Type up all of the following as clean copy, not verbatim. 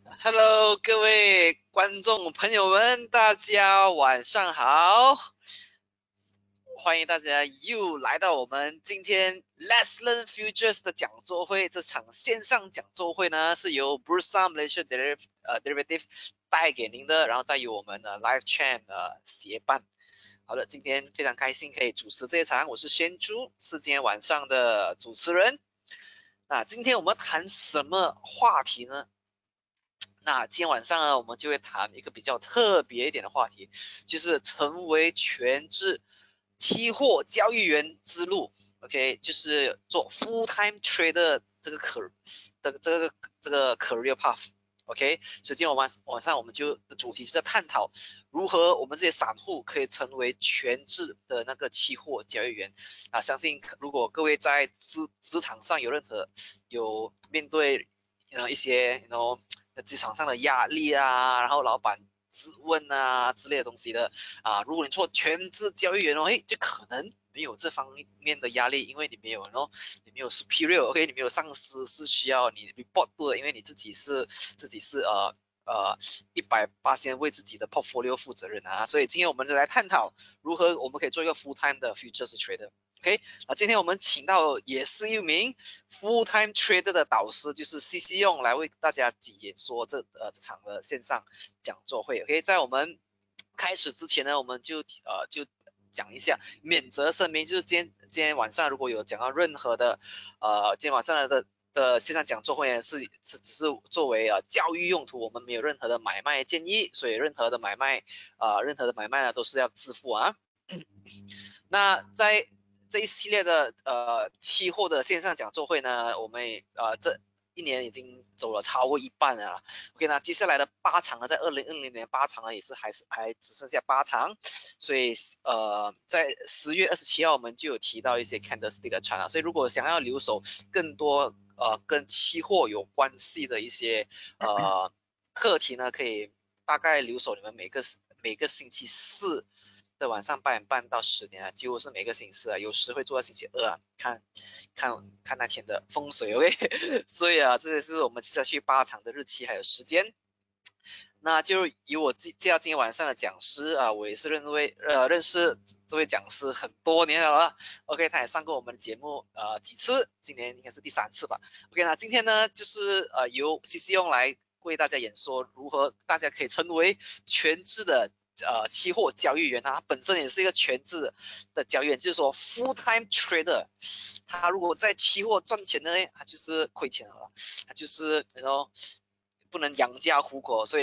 Hello，各位观众朋友们，大家晚上好！欢迎大家又来到我们今天 Let's Learn Futures 的讲座会。这场线上讲座会呢，是由 Bursa Malaysia Derivative 带给您的，然后再由我们的 Live Chat 协办。好的，今天非常开心可以主持这一场，我是仙猪，是今天晚上的主持人。那今天我们谈什么话题呢？那今天晚上呢，我们就会谈一个比较特别一点的话题，就是成为全职期货交易员之路。OK， 就是做 full time trader 这个 career path。OK， 所以今天晚上我们就主题是在探讨如何我们这些散户可以成为全职的那个期货交易员啊。相信如果各位在职场上有面对一些职场上的压力啊，然后老板质问啊之类的东西的啊，如果你做全职交易员哦，就可能没有这方面的压力，因为你没有你没有 superior，OK， 你没有上司是需要你 report 的，因为你自己是100%为自己的 portfolio 负责任啊，所以今天我们就来探讨如何我们可以做一个 full time 的 futures trader。OK， 今天我们请到也是一名 full time trader 的导师，就是 CC 用来为大家解说这场的线上讲座会。OK， 在我们开始之前呢，我们就讲一下免责声明，就是今天晚上如果有讲到任何的今天晚上的线上讲座会只是作为教育用途，我们没有任何的买卖建议，所以任何的买卖呢都是要自负啊。那在这一系列的期货的线上讲座会呢，我们这一年已经走了超过一半了。OK， 那接下来的8场呢，在2020年8场呢，也是还只剩下8场，所以在10月27号我们就有提到一些 candlestick 的 chart 所以如果想要留守更多跟期货有关系的一些课题呢，可以大概留守你们每个星期四的晚上8点半到10点啊，几乎是每个星期四啊，有时会做到星期二啊，看那天的风水 OK， 所以这也是我们接下去8场的日期还有时间。那就以我介绍今天晚上的讲师啊，我也是认识这位讲师很多年了 OK， 他也上过我们的节目几次，今年应该是第3次吧。OK， 那今天呢就是由 CC 用来为大家演说如何大家可以成为全职的期货交易员啊，本身也是一个全职的交易员，就是说 full time trader。他如果在期货赚钱呢，他就是亏钱了，他就是不能养家糊口，所以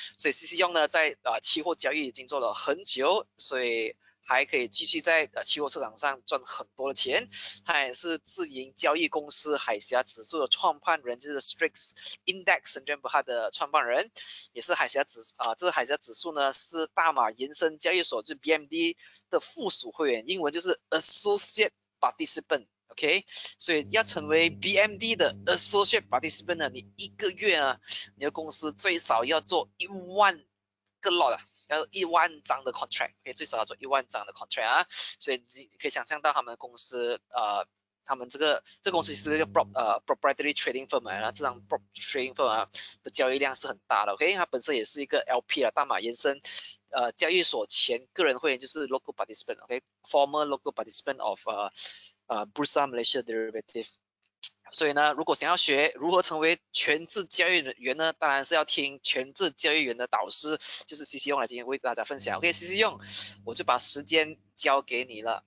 CC 用呢在期货交易已经做了很久，所以还可以继续在期货市场上赚很多的钱。他也是自营交易公司海峡指数的创办人，就是 Strix Index 他的创办人，也是海峡这个海峡指数呢是大马延伸交易所，就是 BMD 的附属会员，英文就是 Associate Participant。OK， 所以要成为 BMD 的 Associate Participant 呢，你一个月啊，你的公司最少要做10000个 lot 啊，要10000张的 contract， 最少要做10000张的 contract 啊，所以你可以想象到他们公司他们这公司是一个proprietary trading firm 啊，这张 trading firm 啊的交易量是很大的 ，OK， 它本身也是一个 LP 啊，大马延伸交易所前个人会员就是 local participant，OK，former local participant of Bursa Malaysia Derivative。所以呢，如果想要学如何成为全职交易员呢，当然是要听全职交易员的导师，就是 CC 用来今天为大家分享。OK，CC 用，我就把时间交给你了。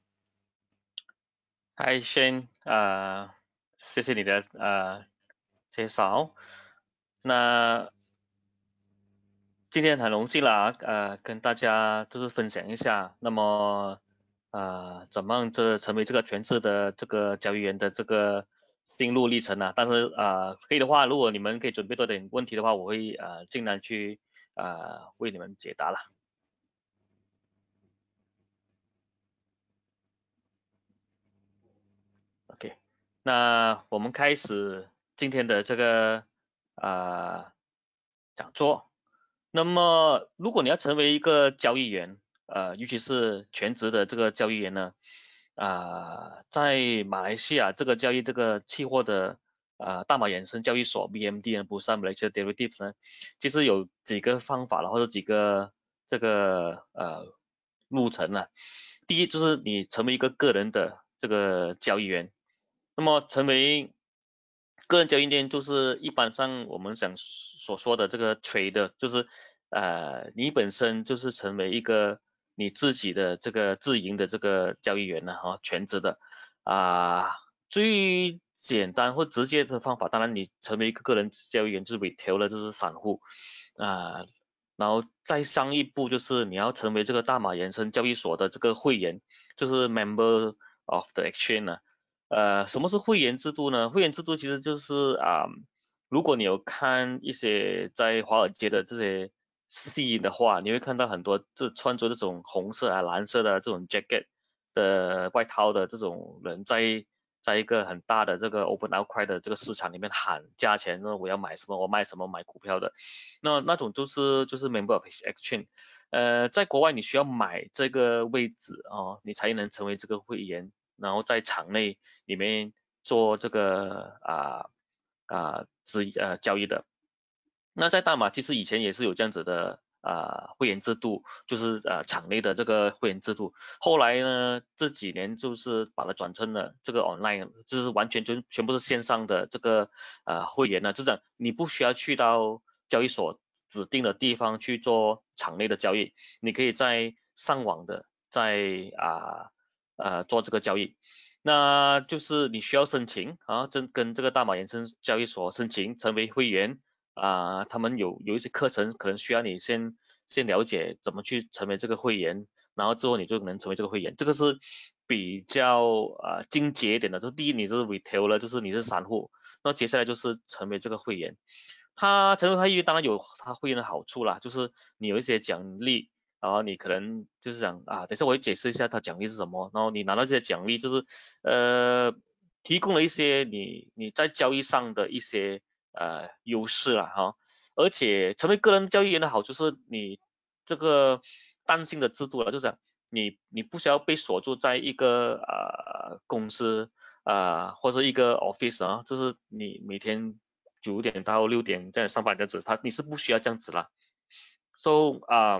Hi Shane，谢谢你的介绍。那今天很荣幸啦，跟大家就是分享一下，那么怎么样成为这个全职的这个交易员的这个心路历程啊。但是可以的话，如果你们可以准备多点问题的话，我会尽量去为你们解答啦。OK， 那我们开始今天的这个讲座。那么，如果你要成为一个交易员，尤其是全职的这个交易员呢，在马来西亚这个交易这个期货的大马衍生交易所 BMD 呢，Bursa Malaysia Derivatives 呢，其实有几个方法了，或者几个这个路程啊。第一就是你成为一个个人的这个交易员，那么成为个人交易员就是一般上我们所说的这个 trader，就是你本身就是成为一个你自己的这个自营的这个交易员呢，全职的啊。最简单或直接的方法，当然你成为一个个人交易员就是 retail 了，就是散户啊。然后再上一步就是你要成为这个大马衍生交易所的这个会员，就是 member of the exchange 呢。什么是会员制度呢？会员制度其实就是如果你有看一些在华尔街的这些戏的话，你会看到很多穿着这种红色蓝色的这种 jacket 的外套的这种人在一个很大的这个 open outcry 的这个市场里面喊价钱，说我要买什么，我卖什么，买股票的，那种就是 member of exchange。在国外你需要买这个位置你才能成为这个会员，然后在场内里面做这个交易的。那在大马其实以前也是有这样子的会员制度，就是场内的这个会员制度。后来呢这几年就是把它转成了这个 online，就是完全全部是线上的这个会员呢，就这样你不需要去到交易所指定的地方去做场内的交易，你可以在上网的在做这个交易。那就是你需要申请跟这个大马衍生交易所申请成为会员他们有一些课程可能需要你先了解怎么去成为这个会员，然后之后你就能成为这个会员。这个是比较精简一点的，就是第一你是 retail 了，就是你是散户，那接下来就是成为这个会员。他成为会员当然有他会员的好处啦，就是你有一些奖励。然后你可能就是讲等一下我会解释一下它奖励是什么，然后你拿到这些奖励就是提供了一些你在交易上的一些优势了而且成为个人交易员的好处是你这个弹性的制度了，就是讲你不需要被锁住在一个公司或者一个 office 就是你每天9点到6点这样上班这样子，你是不需要这样子啦。So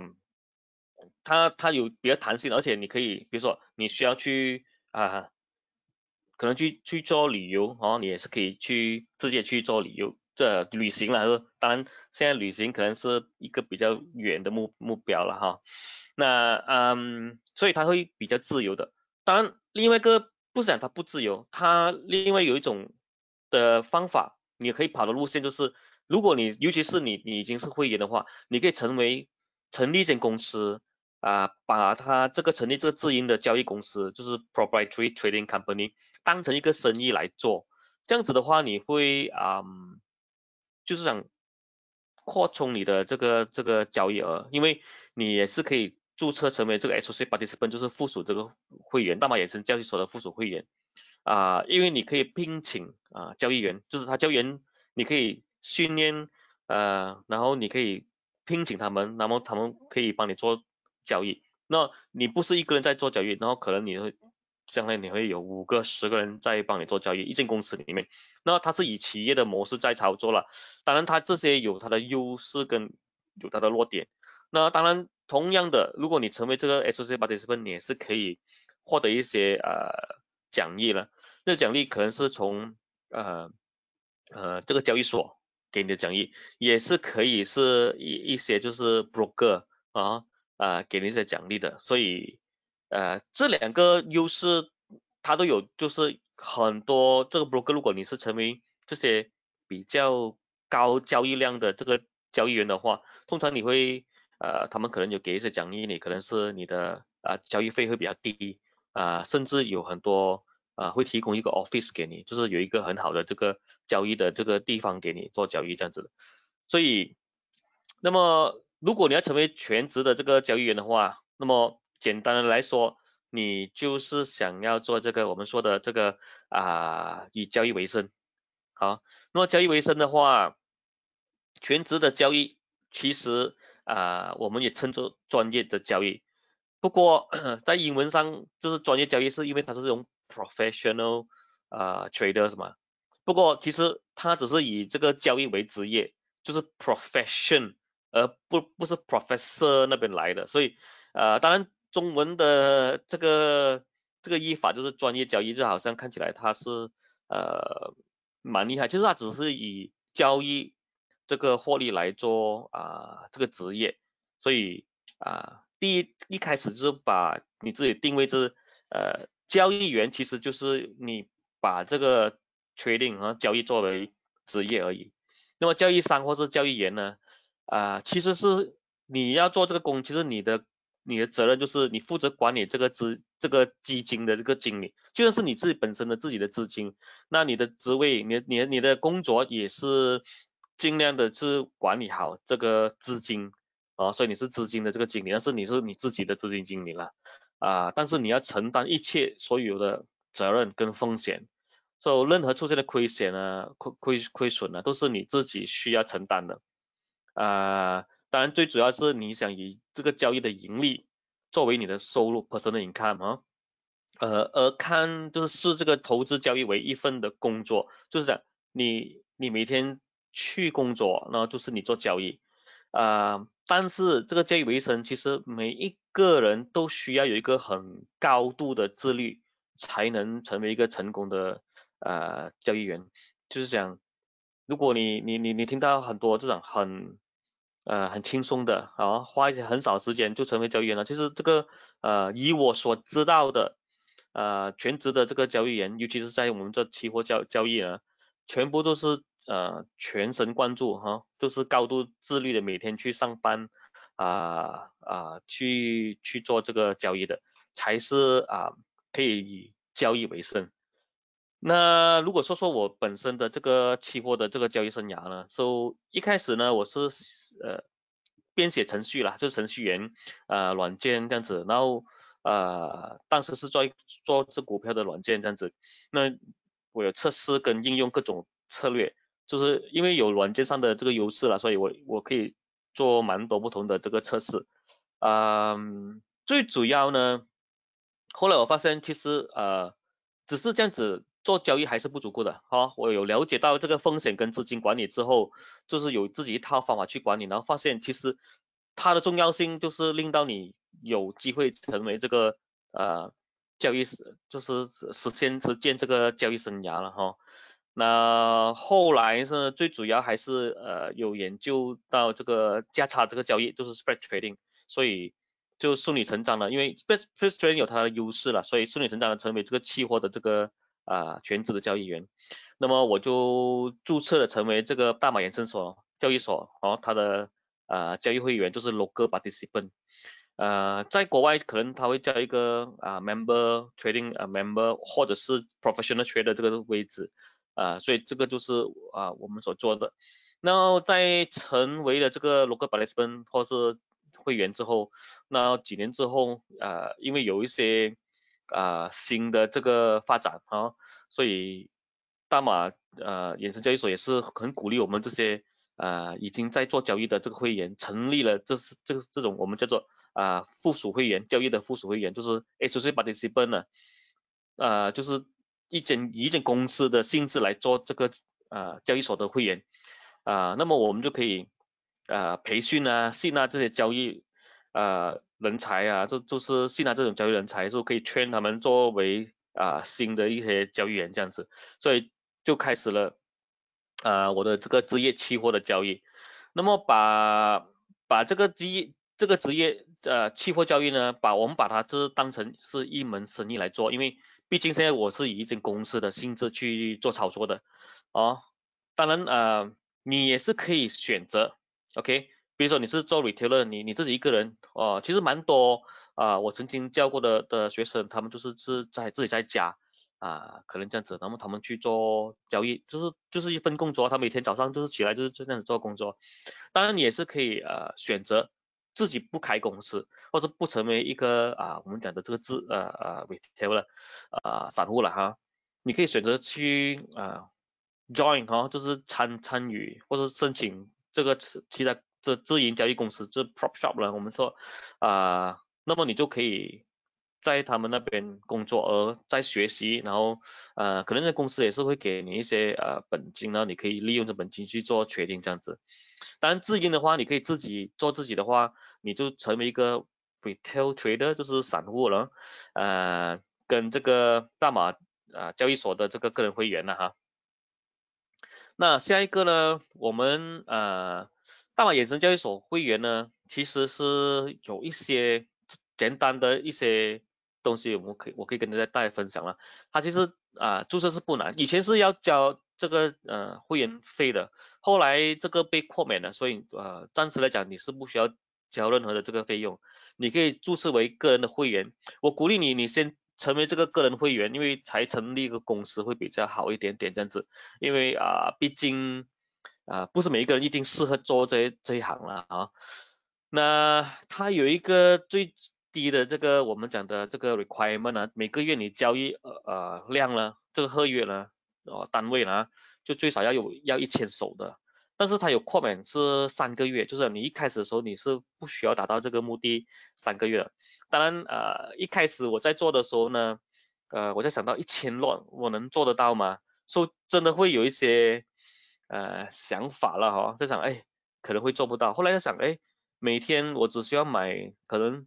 它有比较弹性，而且你可以，比如说你需要去可能去做旅游你也是可以去直接去做旅行了。当然，现在旅行可能是一个比较远的目标了那所以它会比较自由的。当然，另外一个不是讲它不自由，它另外有一种的方法，你可以跑的路线就是，如果尤其是你已经是会员的话，你可以成立一间公司。把它成立这个自营的交易公司，就是 proprietary trading company，当成一个生意来做。这样子的话，你会就是想扩充你的这个交易额，因为你也是可以注册成为这个 associate participant，就是附属这个会员，大马衍生交易所的附属会员。因为你可以聘请交易员，就是他交易员你可以训练然后你可以聘请他们，然后他们可以帮你做交易。那你不是一个人在做交易，然后可能将来你会有5个、10个人在帮你做交易，一间公司里面。那它是以企业的模式在操作了，当然它这些有它的优势跟有它的弱点。那当然同样的，如果你成为这个 associate participant，你也是可以获得一些奖励了。那奖励可能是从这个交易所给你的奖励，也是可以是一些就是 broker 给你一些奖励的。所以这两个优势它都有，就是很多这个 broker， 如果你是成为这些比较高交易量的这个交易员的话，通常你会他们可能有给一些奖励你，可能是你的交易费会比较低甚至有很多会提供一个 office 给你，就是有一个很好的这个交易的这个地方给你做交易这样子的。所以，那么如果你要成为全职的这个交易员的话，那么简单的来说，你就是想要做这个我们说的这个以交易为生。好，那么交易为生的话，全职的交易其实我们也称作专业的交易。不过在英文上就是专业交易，是因为它是用 professional traders 嘛。 不过其实他只是以这个交易为职业，就是 profession，而不是 professor 那边来的。所以当然中文的这个译法就是专业交易，就好像看起来他是蛮厉害，其实他只是以交易这个获利来做这个职业。所以一开始就是把你自己定位是交易员，其实就是你把这个 trading 和交易作为职业而已。那么交易商或是交易员呢，其实是你要做这个工，其实你的责任就是你负责管理这个基金的这个经理，就算是你自己本身的自己的资金，那你的职位，你的工作也是尽量的是管理好这个资金所以你是资金的这个经理，但是你是你自己的资金经理了但是你要承担一切所有的责任跟风险，所以任何出现的亏险啊、亏损啊，都是你自己需要承担的当然最主要是你想以这个交易的盈利作为你的收入 personal income 而看就是视这个投资交易为一份的工作，就是讲你每天去工作，然后就是你做交易但是这个交易为生，其实每一个人都需要有一个很高度的自律，才能成为一个成功的交易员。就是讲，如果你听到很多这种很轻松的花一些很少时间就成为交易员了，其实这个以我所知道的全职的这个交易员，尤其是在我们这期货交易全部都是全神贯注都是高度自律的，每天去上班去做这个交易的，才是可以以交易为生。那如果说我本身的这个期货的这个交易生涯呢，一开始呢我是编写程序啦，就是程序员软件这样子，然后当时是做这股票的软件这样子，那我有测试跟应用各种策略，就是因为有软件上的这个优势了，所以我可以做蛮多不同的这个测试。最主要呢，后来我发现其实只是这样子做交易还是不足够的我有了解到这个风险跟资金管理之后，就是有自己一套方法去管理，然后发现其实它的重要性就是令到你有机会成为这个交易就是实践这个交易生涯了那后来是最主要还是有研究到这个价差这个交易，就是 spread trading，所以就顺理成章了，因为 spread trading 有它的优势了，所以顺理成章的成为这个期货的这个全职的交易员。那么我就注册了成为这个大马衍生所交易所它的交易会员，就是 local participant。在国外可能他会叫一个member trading member 或者是 professional trader 这个位置所以这个就是我们所做的。那在成为了这个 local participant 或是会员之后，那几年之后因为有一些新的这个发展所以大马衍生交易所也是很鼓励我们这些已经在做交易的这个会员成立了这种我们叫做附属会员，交易的附属会员就是 associate participant 呢就是以一间公司的性质来做这个交易所的会员那么我们就可以培训信这些交易人才就是信这种交易人才，就可以圈他们作为新的一些交易员这样子，所以就开始了我的这个职业期货的交易。那么把这个职业期货交易呢，我们把它就是当成是一门生意来做，因为毕竟现在我是以一间公司的性质去做操作的当然你也是可以选择 OK，比如说你是做 retailer，你自己一个人其实蛮多我曾经教过的学生，他们是自己在家可能这样子，然后他们去做交易，就是一份工作，他每天早上就是起来就是这样子做工作。当然你也是可以选择自己不开公司，或者不成为一个我们讲的这个retailer 散户了你可以选择去join 就是参与或者申请这个其他自营交易公司，这 prop shop 了，我们说那么你就可以在他们那边工作而在学习，然后可能那公司也是会给你一些本金，然后你可以利用这本金去做决定这样子。当然自营的话，你可以自己做自己的话，你就成为一个 retail trader，就是散户了，跟这个大马交易所的这个个人会员了哈。那下一个呢，我们大马衍生交易所会员呢，其实是有一些简单的一些东西，我可以跟大家分享了。它其实注册是不难，以前是要交这个会员费的，后来这个被豁免了，所以暂时来讲你是不需要交任何的这个费用，你可以注册为个人的会员。我鼓励你，你先成为这个个人会员，因为才成立一个公司会比较好一点点这样子。因为毕竟不是每一个人一定适合做这一行了啊。那它有一个最低的这个我们讲的这个 requirement 啊，每个月你交易量呢，这个合约呢，单位呢，就最少要1000手的。但是它有扩免是3个月，就是你一开始的时候你是不需要达到这个目的3个月的。当然一开始我在做的时候呢，我在想到1000lot我能做得到吗？真的会有一些想法了哈，在想可能会做不到。后来在想每天我只需要买可能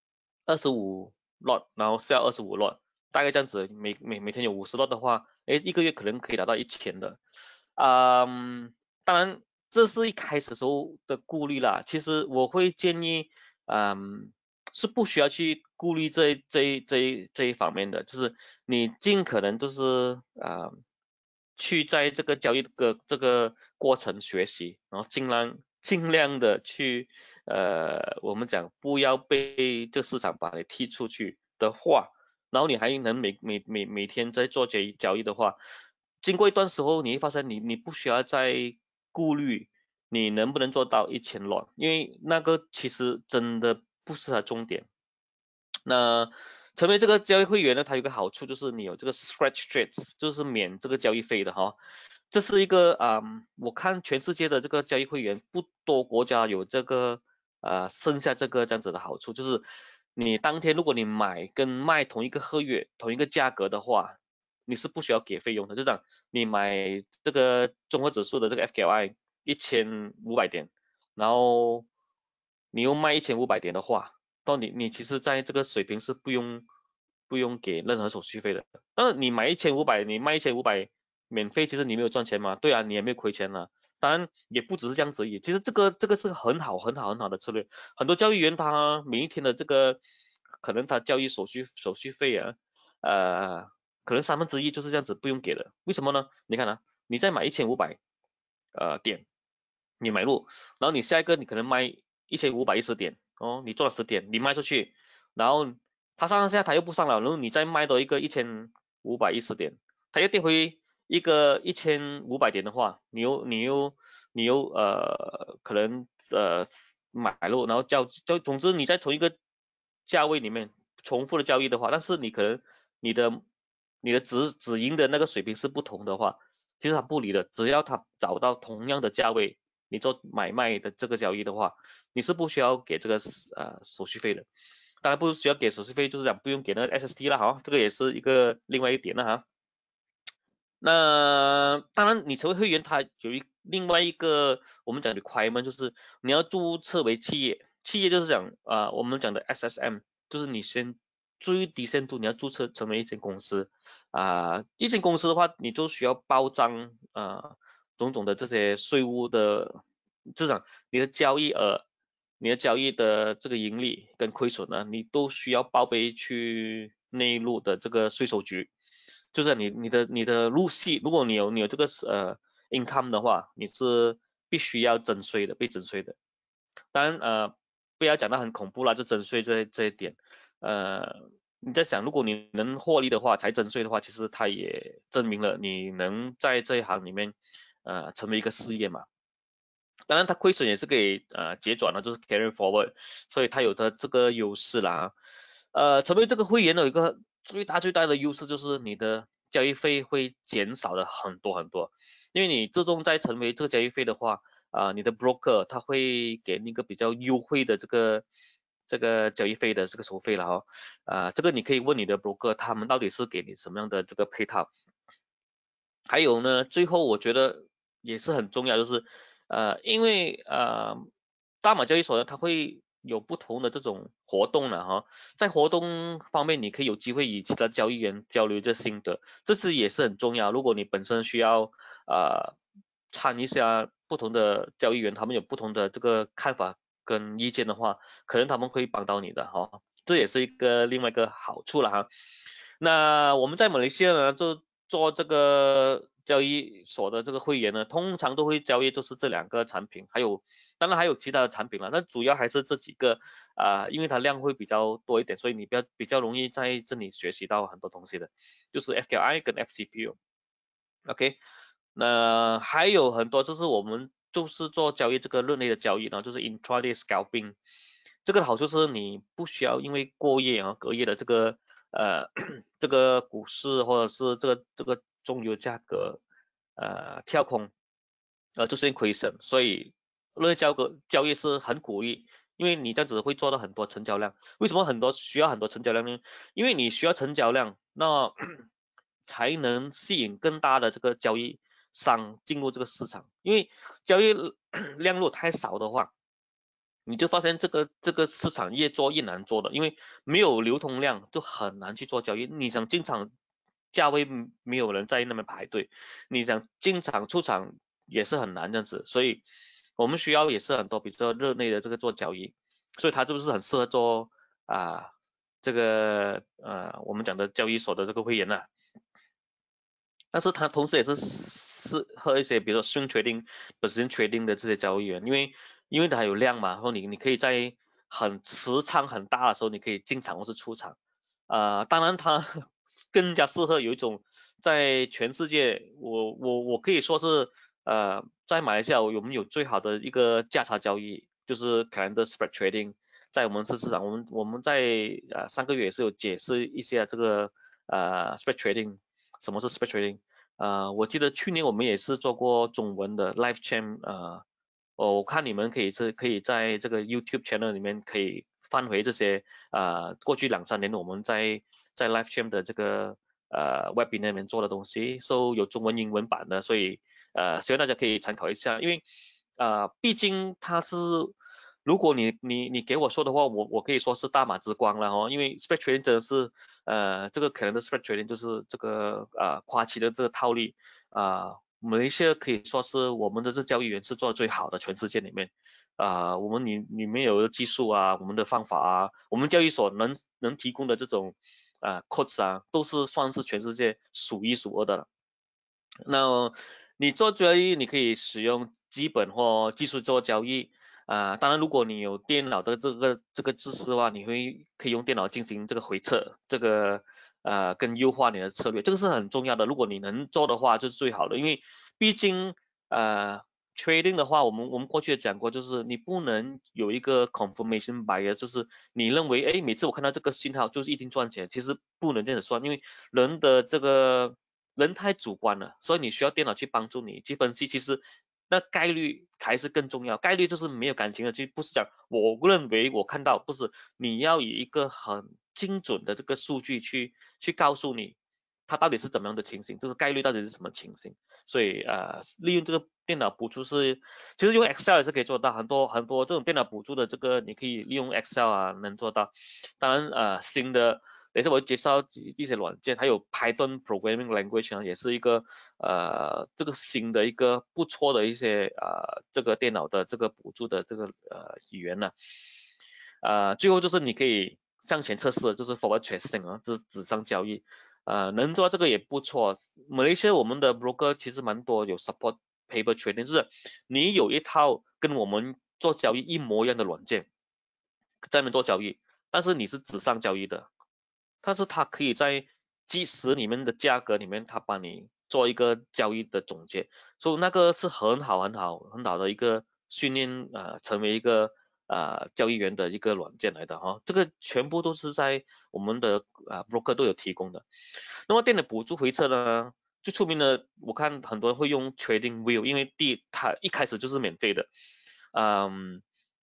25lot，然后 sell 25lot，大概这样子，每天有50lot的话，一个月可能可以达到1000的。当然这是一开始时候的顾虑啦。其实我会建议，是不需要去顾虑这一方面的，就是你尽可能就是去在这个交易的这个过程学习，然后尽量的去我们讲不要被这个市场把你踢出去的话，然后你还能每天在做交易的话，经过一段时候你会发现你不需要再顾虑你能不能做到1000lot，因为那个其实真的不是它重点。那成为这个交易会员呢，它有个好处就是你有这个 scratch trades，就是免这个交易费的哈。这是一个我看全世界的这个交易会员不多国家有这个剩下这个这样子的好处，就是你当天如果你买跟卖同一个合约同一个价格的话，你是不需要给费用的。就这样，你买这个综合指数的这个 FKI 1500点，然后你又卖1500点的话，到你其实在这个水平是不用给任何手续费的。那你买一千五百，你卖1500，免费，其实你没有赚钱嘛？对啊，你也没有亏钱啊。当然也不只是这样子而已，其实这个是很好的策略。很多交易员他每一天的这个可能他交易手续费啊，可能1/3就是这样子不用给的。为什么呢？你看啊，你再买1500点，你买入，然后你下一个你可能卖1510点哦，你做了10点，你卖出去，然后它上下它又不上了，然后你再卖多一个1510点，它又跌回一个1500点的话，你又可能买入，然后总之你在同一个价位里面重复的交易的话，但是你可能你的你的止盈的那个水平是不同的话，其实它不理的，只要它找到同样的价位，你做买卖的这个交易的话，你是不需要给这个手续费的。当然不需要给手续费，就是讲不用给那个 SST 了哈，这个也是另外一点了哈。那当然，你成为会员，它有另外一个我们讲的 requirement，就是你要注册为企业。企业就是讲我们讲的 SSM，就是你先最低限度你要注册成为一间公司一间公司的话，你就需要报章种种的这些税务的，就讲你的交易额、你的交易的这个盈利跟亏损呢，你都需要报备去内陆的这个税收局。就是你的入息，如果你有这个income 的话，你是必须要征税的，被征税的。当然不要讲到很恐怖啦，就征税这一点，你在想如果你能获利的话才征税的话，其实它也证明了你能在这一行里面成为一个事业嘛。当然它亏损也是可以结转的，就是 carry forward，所以它有的这个优势啦。成为这个会员有一个最大的优势就是你的交易费会减少的很多很多，因为你自动在成为这个交易费的话，你的 broker 他会给你一个比较优惠的这个这个交易费的这个收费了这个你可以问你的 broker， 他们到底是给你什么样的这个配套。还有呢，最后我觉得也是很重要，就是因为大马交易所呢，它会有不同的这种活动了在活动方面，你可以有机会与其他交易员交流这心得，这是也是很重要。如果你本身需要参一下不同的交易员，他们有不同的这个看法跟意见的话，可能他们会帮到你的这也是另外一个好处了那我们在马来西亚呢，就做这个交易所的这个会员呢，通常都会交易就是这2个产品，当然还有其他的产品了，那主要还是这几个因为它量会比较多一点，所以你比较容易在这里学习到很多东西的，就是 FKI 跟 FCPO。OK，那还有很多就是我们就是做交易这个日内的交易呢，就是 intraday scalping。这个好处是你不需要因为过夜隔夜的这个这个股市或者是这个中油价格跳空出现亏损，所以日交易是很鼓励，因为你这样子会做到很多成交量。为什么需要很多成交量呢？因为你需要成交量，那才能吸引更大的这个交易商进入这个市场。因为交易量如果太少的话，你就发现这个市场越做越难做的，因为没有流通量就很难去做交易。你想进场，价位没有人在那边排队，你想进场出场也是很难这样子，所以我们需要也是很多比较热内的这个做交易，所以它是不是很适合做这个我们讲的交易所的这个会员但是它同时也是适合一些比如说 swing trading、position trading 的这些交易员，因为它有量嘛，然后你可以在持仓很大的时候，你可以进场或是出场。当然它更加适合有一种在全世界，我可以说是在马来西亚我们有最好的一个价差交易，就是 calendar spread trading。在我们市场，我们在上个月也是有解释一下这个spread trading，什么是 spread trading。我记得去年我们也是做过中文的 live chat。我看你们可以在这个 YouTube channel 里面可以翻回这些过去2、3年我们在 live chat 的这个webinar 里面做的东西，so 有中文英文版的，所以希望大家可以参考一下，因为毕竟它是如果你给我说的话，我可以说是大马之光了因为 spread trading 真的是这个可能的 spread trading 就是这个夸期的这个套利马来西亚可以说是我们的这交易员是做的最好的，全世界里面我们里面有的技术我们的方法我们交易所能提供的这种codes 都是算是全世界数一数二的了。那你做交易，你可以使用基本或技术做交易当然，如果你有电脑的这个知识的话，可以用电脑进行这个回测，这个跟优化你的策略，这个是很重要的。如果你能做的话，就是最好的，因为毕竟trading 的话，我们过去也讲过，就是你不能有一个 confirmation bias，就是你认为每次我看到这个信号就是一定赚钱，其实不能这样子算，因为人太主观了，所以你需要电脑去帮助你去分析。其实那概率才是更重要，概率就是没有感情的，就不是讲我认为我看到，不是你要以一个很精准的这个数据去告诉你它到底是怎么样的情形，就是概率到底是什么情形。所以利用这个电脑辅助其实用 Excel 也是可以做到很多很多这种电脑辅助的这个，你可以利用 Excel 能做到。当然新的。等一下我会介绍一些软件，还有 Python programming language 也是一个这个新的一个不错的一些这个电脑的这个辅助的这个语言最后就是你可以向前测试，就是 forward trading 就是纸上交易能做到这个也不错。马来西亚我们的 broker 其实蛮多有 support paper trading，就是你有一套跟我们做交易一模一样的软件，在那边做交易，但是你是纸上交易的。但是它可以在即时里面的价格里面，它帮你做一个交易的总结，所以那个是很好的一个训练成为一个交易员的一个软件来的这个全部都是在我们的broker 都有提供的。那么电脑辅助回测呢，最出名的我看很多人会用 Trading View，因为它一开始就是免费的。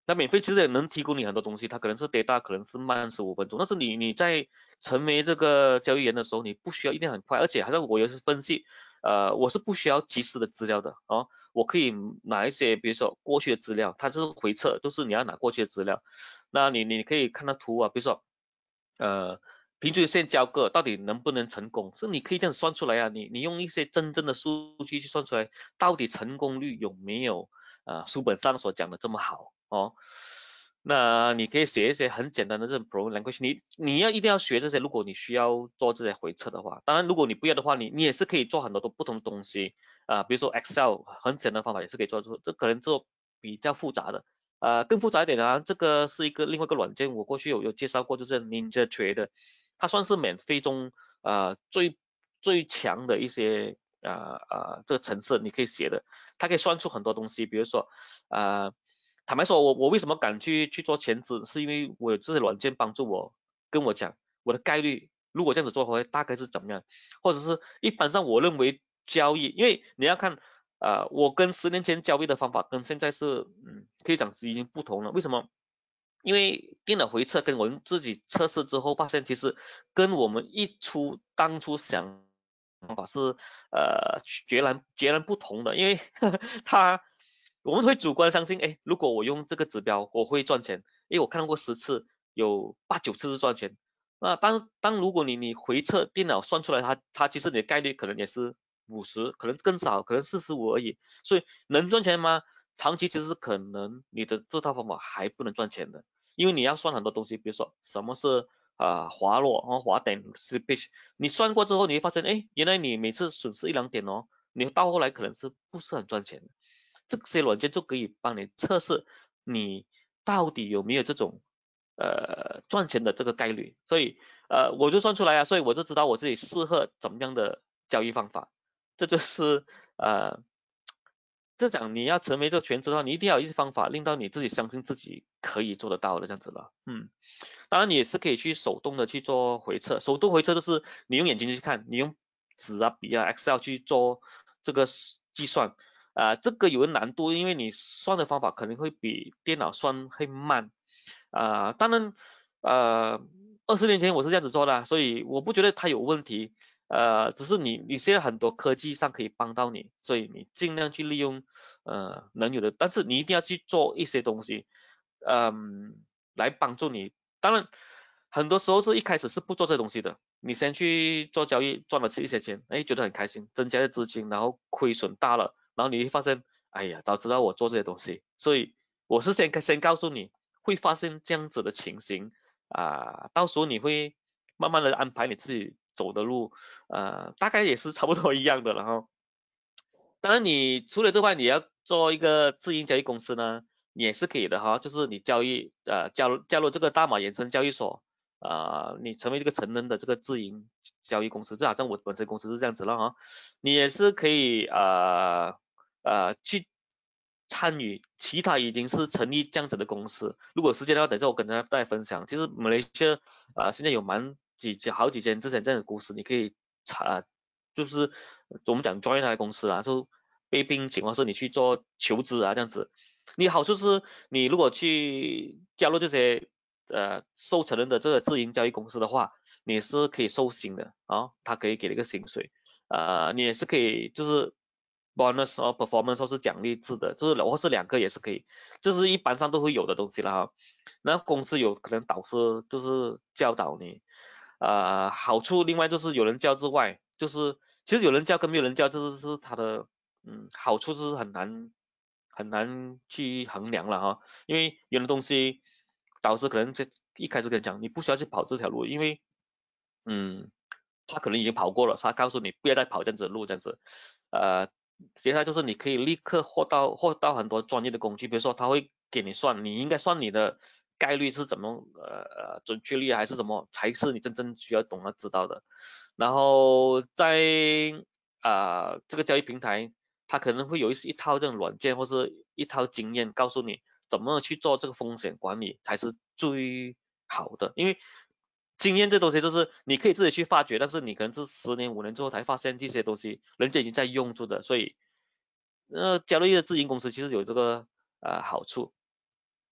那免费其实也能提供你很多东西，它可能是 data，可能是慢15分钟，但是你在成为这个交易员的时候，你不需要一定很快，而且好像我也是分析，我是不需要及时的资料的哦，我可以拿一些比如说过去的资料，它就是回测，都是你要拿过去的资料，那你可以看到图啊，比如说平均线交割到底能不能成功，是你可以这样算出来啊，你用一些真正的数据去算出来，到底成功率有没有书本上所讲的这么好哦。那你可以写一些很简单的这种 programming language，你一定要学这些，如果你需要做这些回测的话，当然如果你不要的话，你也是可以做很多不同的东西比如说 Excel 很简单的方法也是可以做出，这可能做比较复杂的。更复杂一点啊，这个是另外一个软件，我过去有介绍过，就是 Ninja Trade，它算是免费中最强的一些这个程式你可以写的，它可以算出很多东西，比如说坦白说我为什么敢去做全职，是因为我有这些软件帮助我跟我讲我的概率，如果这样子做的话大概是怎么样，或者是一般上我认为交易，因为你要看我跟10年前交易的方法跟现在是可以讲是已经不同了，为什么？因为电脑回测跟我们自己测试之后发现，其实跟我们当初想法是截然不同的，因为它我们会主观相信，哎，如果我用这个指标我会赚钱，因为我看过10次有8、9次是赚钱。那如果你回测电脑算出来它其实你的概率可能也是50，可能更少，可能45而已。所以能赚钱吗？长期其实是可能你的这套方法还不能赚钱的，因为你要算很多东西，比如说什么是滑落滑点 slippage，你算过之后你会发现，哎，原来你每次损失1、2点哦，你到后来可能是不是很赚钱的。这些软件就可以帮你测试你到底有没有这种赚钱的这个概率，所以我就算出来啊，所以我就知道我自己适合怎么样的交易方法，这就是呃这讲你要成为这个全职的话，你一定要有一些方法令到你自己相信自己可以做得到的这样子了，当然你也是可以去手动的去做回测，手动回测就是你用眼睛去看，你用纸啊笔啊 Excel 去做这个计算，这个有个难度，因为你算的方法可能会比电脑算会慢，当然20年前我是这样子做的啊，所以我不觉得它有问题，只是你现在很多科技上可以帮到你，所以你尽量去利用能有的，但是你一定要去做一些东西，来帮助你。当然，很多时候是一开始是不做这东西的，你先去做交易，赚了一些钱，哎，觉得很开心，增加了资金，然后亏损大了，然后你会发现，哎呀，早知道我做这些东西，所以我是先告诉你会发生这样子的情形到时候你会慢慢的安排你自己走的路，大概也是差不多一样的，然后。当然，你除了这块，你要做一个自营交易公司呢，你也是可以的哈。就是你加入这个大马衍生交易所，你成为这个成人的这个自营交易公司，就好像我本身公司是这样子了哈。你也是可以去参与其他已经是成立这样子的公司。如果有时间的话，等一下我跟大家再分享。其实马来西亚现在有好几间之前这样的公司，你可以就是我们讲 join 他的公司就被聘请或是你去做求职这样子。你好处是你如果去加入这些受承认的这个自营交易公司的话，你是可以收薪的他可以给你一个薪水，你也是可以就是 bonus performance 或是奖励制的，就是或是2个也是可以，这是一般上都会有的东西了哈。那公司有可能导师就是教导你，好处另外就是有人教之外，就是其实有人教跟没有人教，这是它的好处是很难去衡量了哈，因为有的东西导师可能在一开始跟你讲，你不需要去跑这条路，因为嗯他可能已经跑过了，他告诉你不要再跑这样子的路这样子，呃，接下来就是你可以立刻获到很多专业的工具，比如说他会给你算，你应该算你的概率是怎么准确率还是什么，才是你真正需要懂得知道的。然后在这个交易平台，它可能会有一套这种软件或是一套经验，告诉你怎么去做这个风险管理才是最好的。因为经验这东西就是你可以自己去发掘，但是你可能是10年5年之后才发现这些东西人家已经在用住的，所以加入一个自营公司其实有这个好处。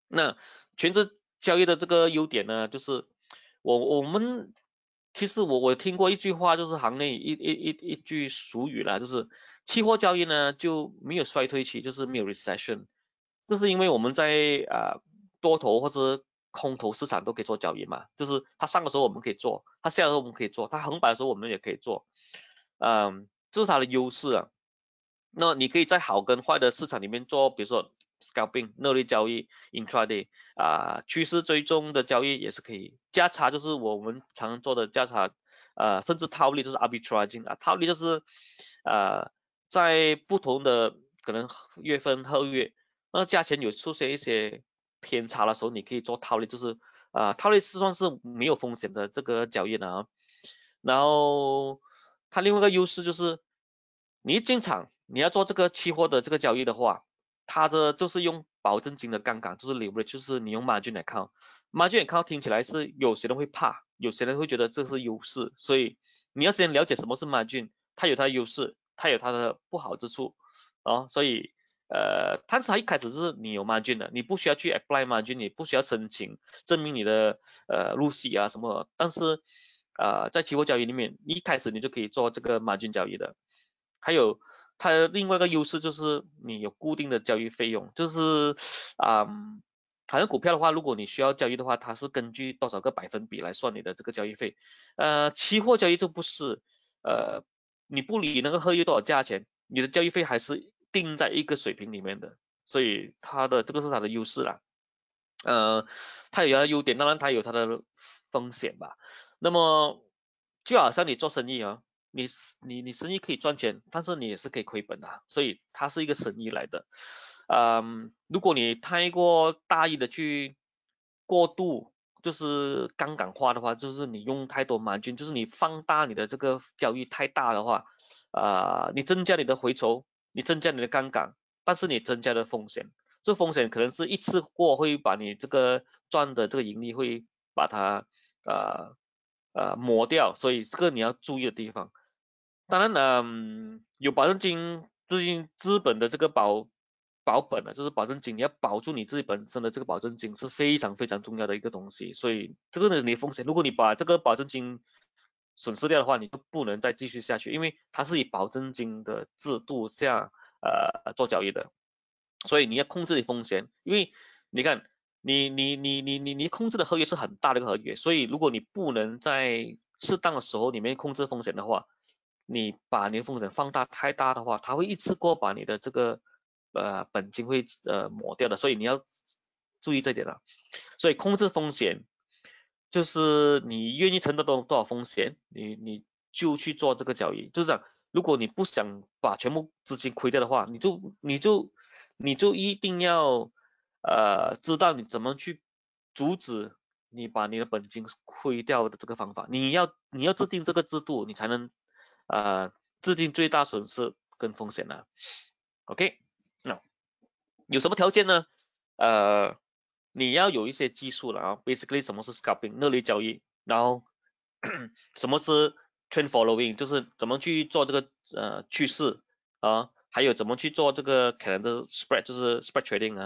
那全职交易的这个优点呢，就是我们其实我听过一句话，就是行内一句俗语啦，就是期货交易呢就没有衰退期，就是没有 recession。这是因为我们在多头或者空头市场都可以做交易嘛，就是它上的时候我们可以做，它下的时候我们可以做，它横摆的时候我们也可以做，这是它的优势啊。那你可以在好跟坏的市场里面做，比如说 scalping 热力交易、intraday 趋势追踪的交易也是可以。价差就是我们常做的价差，甚至套利就是 arbitraging 套利就是在不同的可能月份后月，那价钱有出现一些偏差的时候，你可以做套利，就是套利是算是没有风险的这个交易的啊。然后它另外一个优势就是你一进场。你要做这个期货的这个交易的话，它的就是用保证金的杠杆，就是 leverage，就是你用 margin account。margin account 听起来是有些人会怕，有些人会觉得这是优势，所以你要先了解什么是 margin，它有它的优势，它有它的不好之处，所以但是它一开始就是你有 margin 的，你不需要去 apply margin，你不需要申请证明你的入息什么，但是在期货交易里面，一开始你就可以做这个 margin 交易的。还有它另外一个优势就是你有固定的交易费用，就是好像股票的话，如果你需要交易的话，它是根据多少个百分比来算你的这个交易费。期货交易就不是，你不理那个合约多少价钱，你的交易费还是定在一个水平里面的，所以这个是它的优势啦。它有它的优点，当然它有它的风险吧。那么就好像你做生意你生意可以赚钱，但是你也是可以亏本的，所以它是一个生意来的。如果你太过大意的去过度，就是杠杆化的话，就是你用太多margin，就是你放大你的这个交易太大的话，你增加你的回酬，你增加你的杠杆，但是你增加了风险。这风险可能是一次过会把你这个赚的这个盈利会把它磨掉，所以这个你要注意的地方。当然有保证金资本的这个保本就是保证金，你要保住你自己本身的这个保证金是非常非常重要的一个东西，所以这个呢你的风险，如果你把这个保证金损失掉的话，你就不能再继续下去，因为它是以保证金的制度下做交易的。所以你要控制你风险，因为你看，你控制的合约是很大的一个合约，所以如果你不能在适当的时候里面控制风险的话，你把你的风险放大太大的话，它会一次过把你的这个本金会抹掉的，所以你要注意这点了。所以控制风险就是你愿意承担多少风险，你就去做这个交易，就是这样。如果你不想把全部资金亏掉的话，你就一定要知道你怎么去阻止你把你的本金亏掉的这个方法。你要制定这个制度，你才能制定最大损失跟风险啊。OK，那有什么条件呢？你要有一些技术了basically 什么是 scalping 热力交易，然后什么是 trend following，就是怎么去做这个趋势还有怎么去做这个可能的 spread，就是 spread trading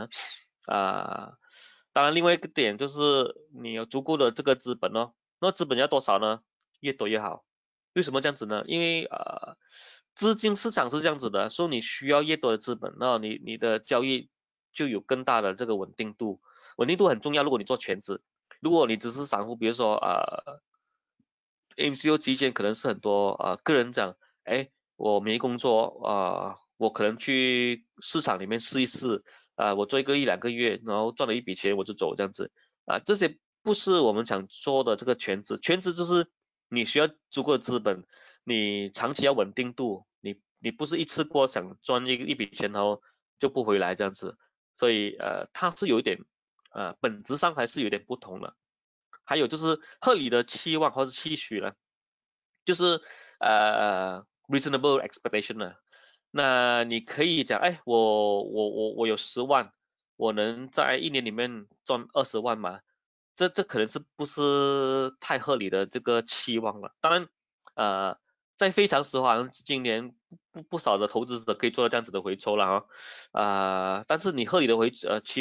当然另外一个点就是你有足够的这个资本那资本要多少呢？越多越好。为什么这样子呢？因为资金市场是这样子的，说你需要越多的资本，那你的交易就有更大的这个稳定度。稳定度很重要，如果你做全职，如果你只是散户，比如说MCO 期间可能是很多个人讲，哎，我没工作我可能去市场里面试一试我做一两个月，然后赚了一笔钱我就走这样子这些不是我们想说的这个全职，全职就是你需要足够的资本，你长期要稳定度，你不是一次过想赚一笔钱然后就不回来这样子，所以它是有一点本质上还是有点不同的。还有就是合理的期望或者期许呢，就是reasonable expectation 呢。那你可以讲，哎，我有10万，我能在一年里面赚20万吗？这可能是不是太合理的这个期望了？当然，在非常时候，好像今年不少的投资者可以做到这样子的回抽了但是你合理的期望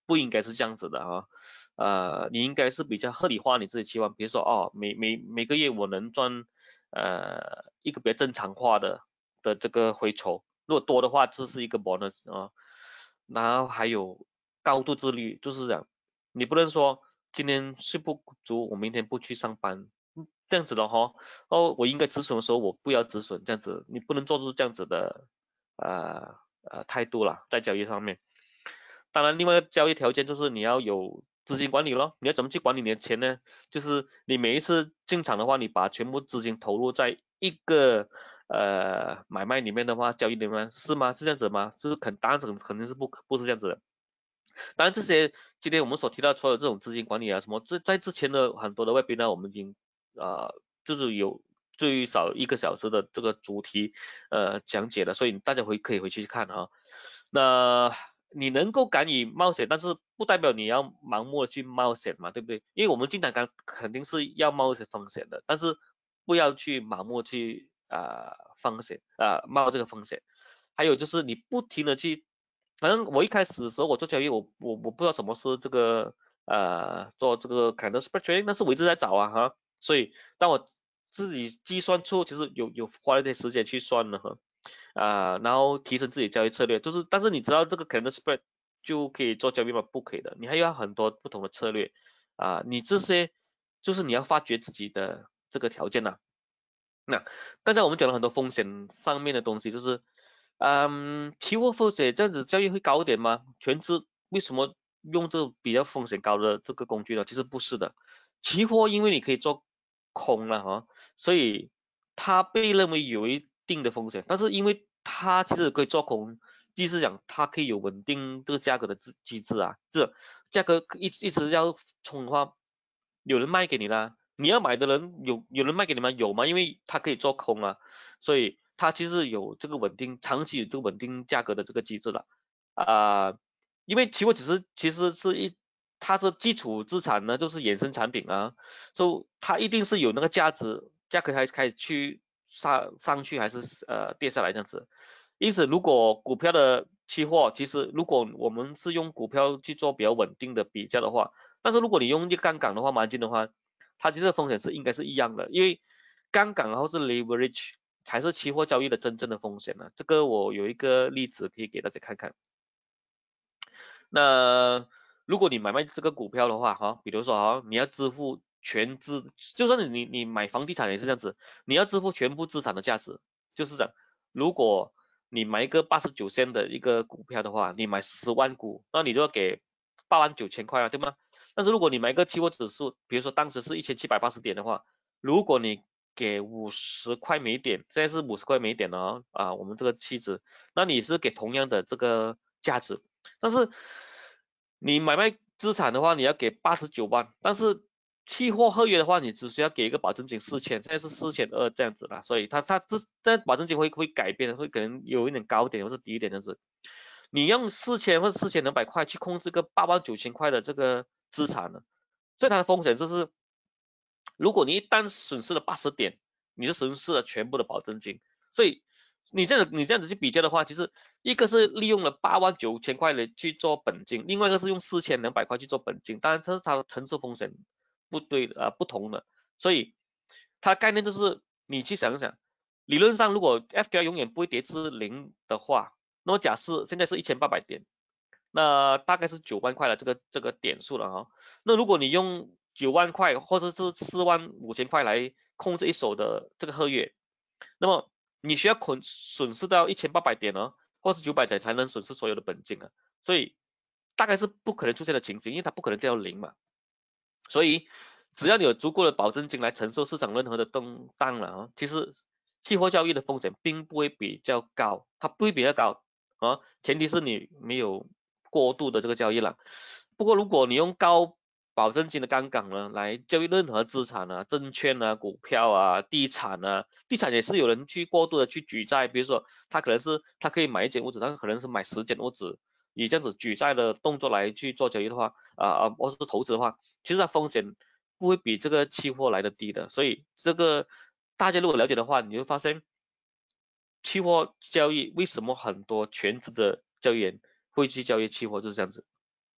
不应该是这样子的你应该是比较合理化你自己期望，比如说每个月我能赚一个比较正常化的这个回酬，如果多的话这是一个 bonus 然后还有高度自律，就是讲你不能说今天睡不足，我明天不去上班，这样子的我应该止损的时候我不要止损，这样子你不能做出这样子的态度啦，在交易上面。当然，另外一个交易条件就是你要有资金管理咯。你要怎么去管理你的钱呢？就是你每一次进场的话，你把全部资金投入在一个买卖里面的话，交易里面是吗？是这样子吗？就是答案肯定是不是这样子的。当然，这些今天我们所提到所有这种资金管理啊什么，在之前的很多的webinar我们已经就是有最少1个小时的这个主题讲解了，所以大家可以回去看那你能够敢于冒险，但是不代表你要盲目的去冒险嘛，对不对？因为我们进场肯定是要冒一些风险的，但是不要去盲目去风险冒这个风险。还有就是你不停的去，反正我一开始的时候我做交易，我不知道什么是这个做这个 candle spread trading，但是我一直在找所以当我自己计算出，其实有花了一点时间去算了然后提升自己交易策略，就是但是你知道这个 candle spread 就可以做交易吗？不可以的，你还要很多不同的策略你这些就是你要发掘自己的这个条件那刚才我们讲了很多风险上面的东西，就是期货风险这样子交易会高一点吗？全资为什么用这个比较风险高的这个工具呢？其实不是的，期货因为你可以做空了所以它被认为有一定的风险，但是因为它其实可以做空，即是讲它可以有稳定这个价格的机制这价格一直要冲的话，有人卖给你啦，你要买的人有人卖给你吗？有吗？因为它可以做空所以它其实有这个长期有这个稳定价格的这个机制了因为期货其实它的基础资产呢就是衍生产品所以它一定是有那个价值，价格还开始去上去还是跌下来这样子。因此，如果股票的期货，其实如果我们是用股票去做比较稳定的比较的话，但是如果你用一个杠杆的话，margin的话，它其实风险应该是一样的，因为杠杆然后是 leverage 才是期货交易的真正的风险这个我有一个例子可以给大家看看。那如果你买卖这个股票的话比如说你要支付就算你买房地产也是这样子，你要支付全部资产的价值，就是这样。如果你买一个89仙的一个股票的话，你买10万股，那你就要给89000块对吗？但是如果你买一个期货指数，比如说当时是1780点的话，如果你给50块每点，现在是50块每点我们这个期指，那你是给同样的这个价值，但是你买卖资产的话，你要给89万，但是期货合约的话，你只需要给一个保证金4000，现在是4200这样子所以它这保证金会改变的，会可能有一点高一点或者低一点这样子。你用4000或者4200块去控制个89000块的这个资产所以它的风险就是，如果你一旦损失了80点，你就损失了全部的保证金。所以你这样子去比较的话，其实一个是利用了89000块来去做本金，另外一个是用4200块去做本金，当然这是它的承受风险不同的。所以它的概念就是你去想一想，理论上如果 FPI 永远不会跌至0的话，那么假设现在是1800点，那大概是9万块的这个点数了那如果你用9万块或者是45000块来控制一手的这个合约，那么你需要损失到1800点或是900点才能损失所有的本金所以大概是不可能出现的情形，因为它不可能掉到0嘛。所以只要你有足够的保证金来承受市场任何的动荡了其实期货交易的风险并不会比较高，它不会比较高前提是你没有过度的这个交易了。不过如果你用高保证金的杠杆来交易任何资产证券股票地产地产也是有人去过度的去举债，比如说他可以买1间屋子，他可能是买10间屋子，以这样子举债的动作来去做交易的话或是投资的话，其实它风险不会比这个期货来的低的。所以这个大家如果了解的话，你会发现期货交易为什么很多全职的交易员会去交易期货，就是这样子。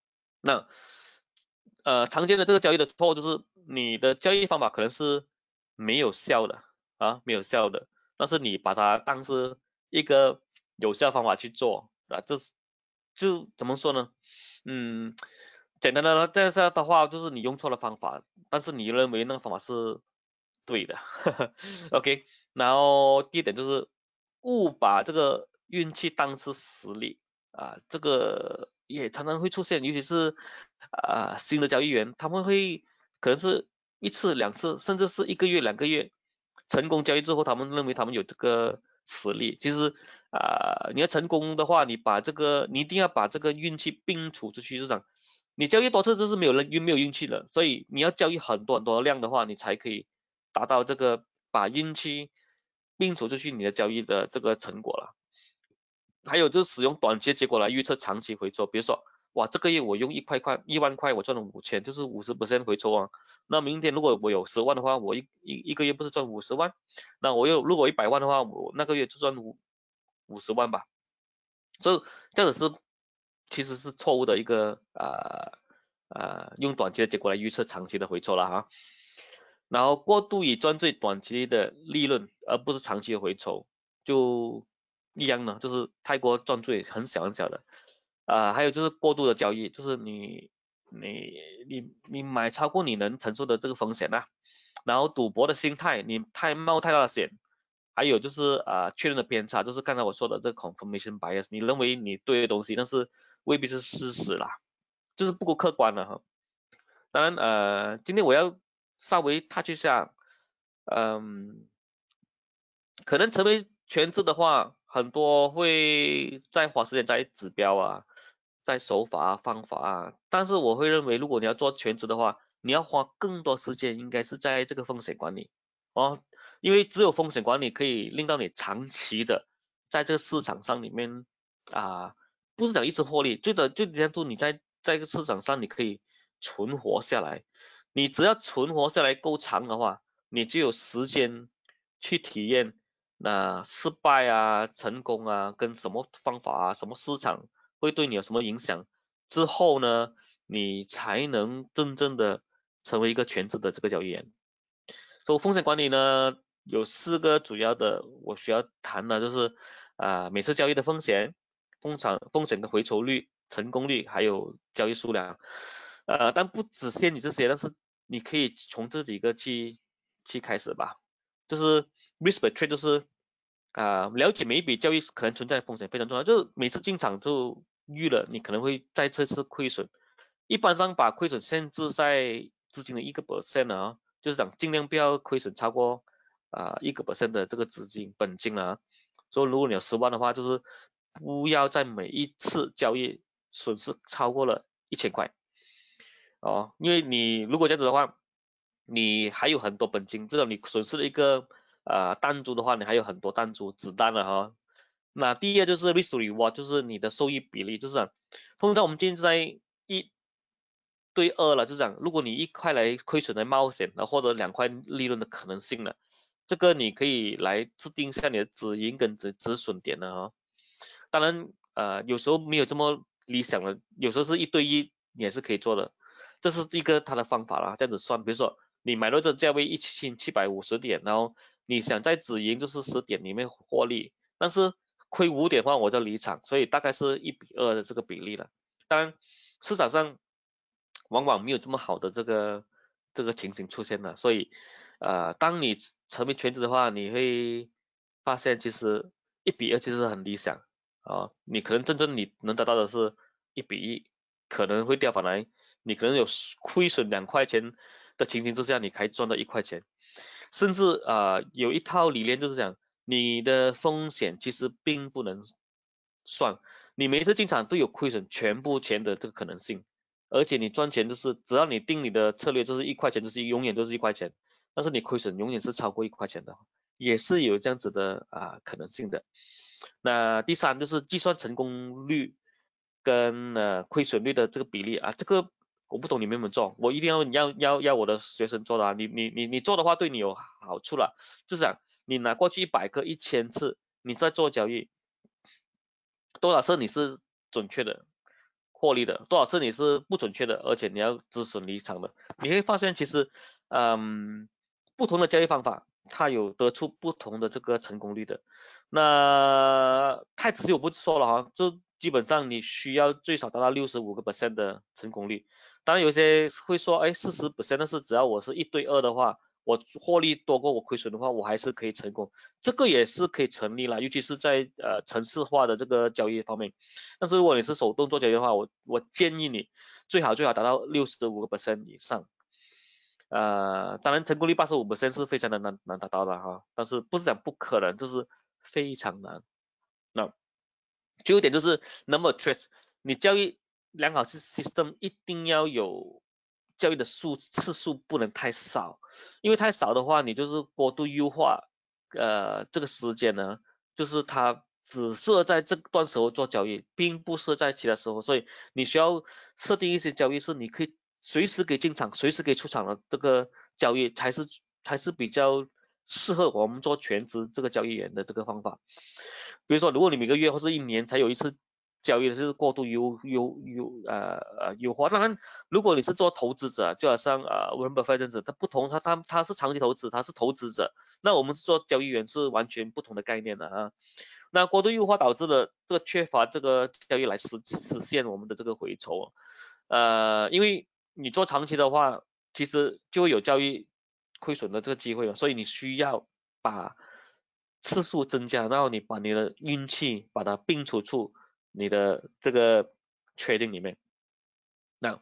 那常见的这个交易的错误就是你的交易方法可能是没有效的没有效的，但是你把它当是一个有效方法去做就怎么说呢？简单的这样的话就是你用错了方法，但是你认为那个方法是对的，OK。然后第一点就是误把这个运气当是实力这个也常常会出现，尤其是新的交易员，他们会可能是一次两次，甚至是一个月两个月成功交易之后，他们认为他们有这个实力。其实你要成功的话，你一定要把这个运气摒除出去，市场。你交易多次就是没有运气了，所以你要交易很多很多量的话，你才可以达到这个把运气摒除出去你的交易的这个成果了。还有就是使用短期的结果来预测长期回抽，比如说，哇，这个月我用1万块我赚了5000，就是50%回抽啊。那明天如果我有10万的话，我一个月不是赚50万？那如果100万的话，我那个月就赚50万吧。这样子其实是错误的一个用短期的结果来预测长期的回抽了哈。然后过度以专注短期的利润，而不是长期的回抽，就一样呢，就是太过专注很小很小的。还有就是过度的交易，就是你买超过你能承受的这个风险然后赌博的心态，你冒太大的险。还有就是确认的偏差，就是刚才我说的这个 confirmation bias，你认为你对的东西，但是未必是事实啦，就是不够客观了哈。当然今天我要稍微 touch 一下，可能成为全职的话，很多会在花时间在指标在手法方法但是我会认为，如果你要做全职的话，你要花更多时间，应该是在这个风险管理因为只有风险管理可以令到你长期的在这个市场上里面不是讲一直获利，就讲说你在这个市场上你可以存活下来，你只要存活下来够长的话，你就有时间去体验失败成功跟什么方法什么市场会对你有什么影响，之后呢，你才能真正的成为一个全职的这个交易员。所以风险管理呢，有4个主要的我需要谈的，就是每次交易的风险、风险的回酬率、成功率，还有交易数量。但不只限于这些，但是你可以从这几个去开始吧。就是 risk by trade，就是了解每一笔交易可能存在的风险非常重要。就是每次进场就预了你可能会再次亏损，一般上把亏损限制在资金的1% 就是讲尽量不要亏损超过1% 的这个资金本金了所以如果你有10万的话，就是不要在每一次交易损失超过了1000块因为你如果这样子的话，你还有很多本金，至少你损失了一个弹珠的话，你还有很多弹珠子弹了那第二就是 risk to reward，就是你的收益比例，就是通常我们今天在1对2了，就是讲如果你1块来亏损来冒险或者2块利润的可能性了，这个你可以来制定一下你的止盈跟止损点的当然有时候没有这么理想的，有时候是1对1也是可以做的，这是一个它的方法啦，这样子算，比如说你买到这价位1750点，然后你想在止盈就是10点里面获利，但是亏5点的话我就离场，所以大概是1:2的这个比例了。当然市场上往往没有这么好的这个情形出现了，所以当你成为全职的话，你会发现其实1:2其实很理想你可能真正你能得到的是1:1，可能会掉反来，你可能有亏损2块钱的情形之下，你可以赚到1块钱，甚至有一套理念就是讲，你的风险其实并不能算，你每一次进场都有亏损全部钱的这个可能性。而且你赚钱就是只要你定你的策略就是1块钱，就是永远都是1块钱，但是你亏损永远是超过1块钱的，也是有这样子的可能性的。那第3就是计算成功率跟亏损率的这个比例这个我不懂你们有没有做，我一定要我的学生做的你做的话对你有好处了，就是讲你拿过去100个1000次，你在做交易，多少次你是准确的， 获利的，多少次你是不准确的，而且你要止损离场的。你会发现其实，不同的交易方法，它有得出不同的这个成功率的。那太仔细我不说了哈，就基本上你需要最少达到65%的成功率。当然有些会说，哎，40%，但是只要我是1对2的话，我获利多过我亏损的话，我还是可以成功，这个也是可以成立了，尤其是在程式化的这个交易方面。但是如果你是手动做交易的话，我建议你最好达到65%以上。当然成功率85%是非常的难达到的哈，但是不是讲不可能，就是非常难。那最后一点就是 number of trades，你交易良好 system 一定要有交易的次数不能太少，因为太少的话，你就是过度优化，这个时间呢，就是它只适合在这段时候做交易，并不适合在其他时候，所以你需要设定一些交易是你可以随时可以进场、随时可以出场的这个交易，才是比较适合我们做全职这个交易员的这个方法。比如说，如果你每个月或是1年才有一次交易的是过度优化。当然，如果你是做投资者，就好像Warren Buffett 这样子，他不同，他是长期投资，他是投资者，那我们是做交易员是完全不同的概念的啊。那过度优化导致的这个缺乏这个交易来实现我们的这个回抽，因为你做长期的话，其实就会有交易亏损的这个机会了，所以你需要把次数增加，然后你把你的运气把它并出你的这个 trading 里面。那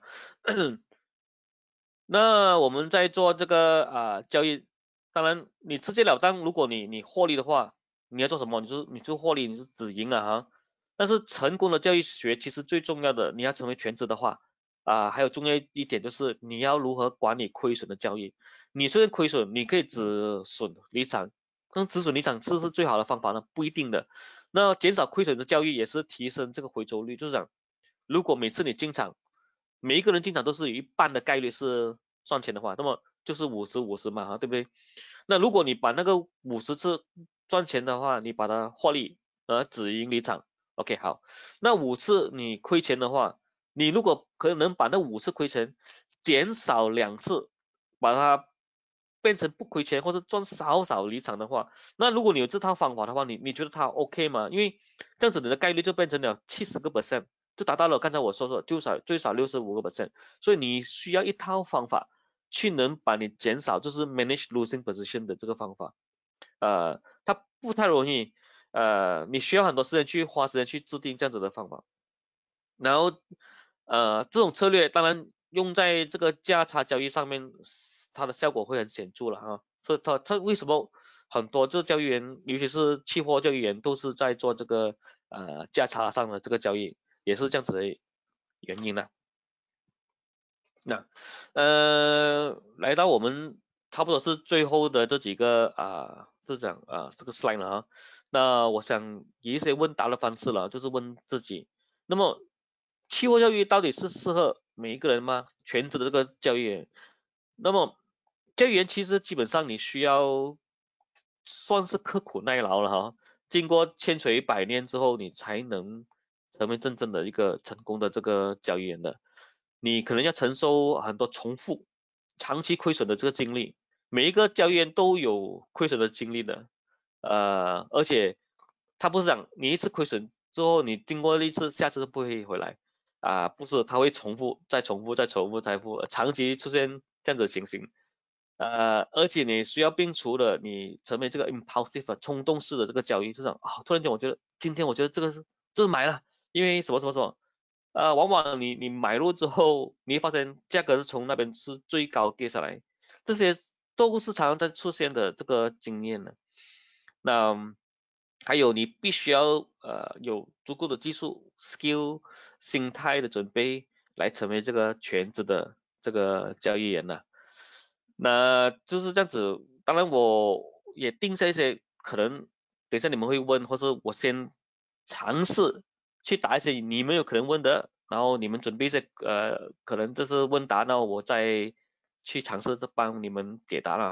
那我们在做这个交易，当然你直截了当，如果你获利的话，你要做什么？你就获利，你是止盈了哈。但是成功的交易学其实最重要的，你要成为全职的话，还有重要一点就是你要如何管理亏损的交易。你虽然亏损，你可以止损离场，但止损离场是不是最好的方法呢？不一定的。那减少亏损的交易也是提升这个回抽率，就是讲，如果每次你进场，每一个人进场都是有一半的概率是赚钱的话，那么就是50-50嘛，对不对？那如果你把那个50次赚钱的话，你把它获利止盈离场，OK 好。那5次你亏钱的话，你如果可能把那5次亏钱减少2次，把它变成不亏钱或者赚少离场的话，那如果你有这套方法的话，你觉得它 OK 吗？因为这样子你的概率就变成了70%，就达到了刚才我说的最少65%，所以你需要一套方法去能把你减少，就是 manage losing position 的这个方法。它不太容易，你需要很多花时间去制定这样子的方法。然后这种策略当然用在这个价差交易上面，它的效果会很显著了啊。所以它为什么很多这交易员，尤其是期货交易员，都是在做这个价差上的这个交易，也是这样子的原因呢。那来到我们差不多是最后的这几个就是讲这个 slide 了啊。那我想以一些问答的方式了，就是问自己，那么期货交易到底是适合每一个人吗？全职的这个交易员，那么交易员其实基本上你需要算是刻苦耐劳了哈，经过千锤百炼之后，你才能成为真正的一个成功的这个交易员的。你可能要承受很多重复、长期亏损的这个经历，每一个交易员都有亏损的经历的，而且他不是讲你一次亏损之后，你经过一次，下次不会回来不是，他会重复、再重复、再重复、再重复，长期出现这样子的情形。而且你需要摒除了你成为这个 impulsive 冲动式的这个交易，就是突然间今天我觉得这是买了，因为什么什么什么，往往你买入之后，你会发现价格是从那边是最高跌下来，这些都是常常在出现的这个经验的。那还有你必须要有足够的技术 skill 心态的准备来成为这个全职的这个交易员呢。那就是这样子，当然我也定下一些可能等一下你们会问，或是我先尝试去答一些你们有可能问的，然后你们准备一些可能这是问答，那我再去尝试着帮你们解答了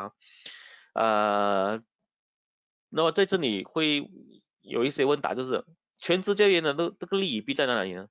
那么在这里会有一些问答，就是全职交易员的这个利与弊在哪里呢？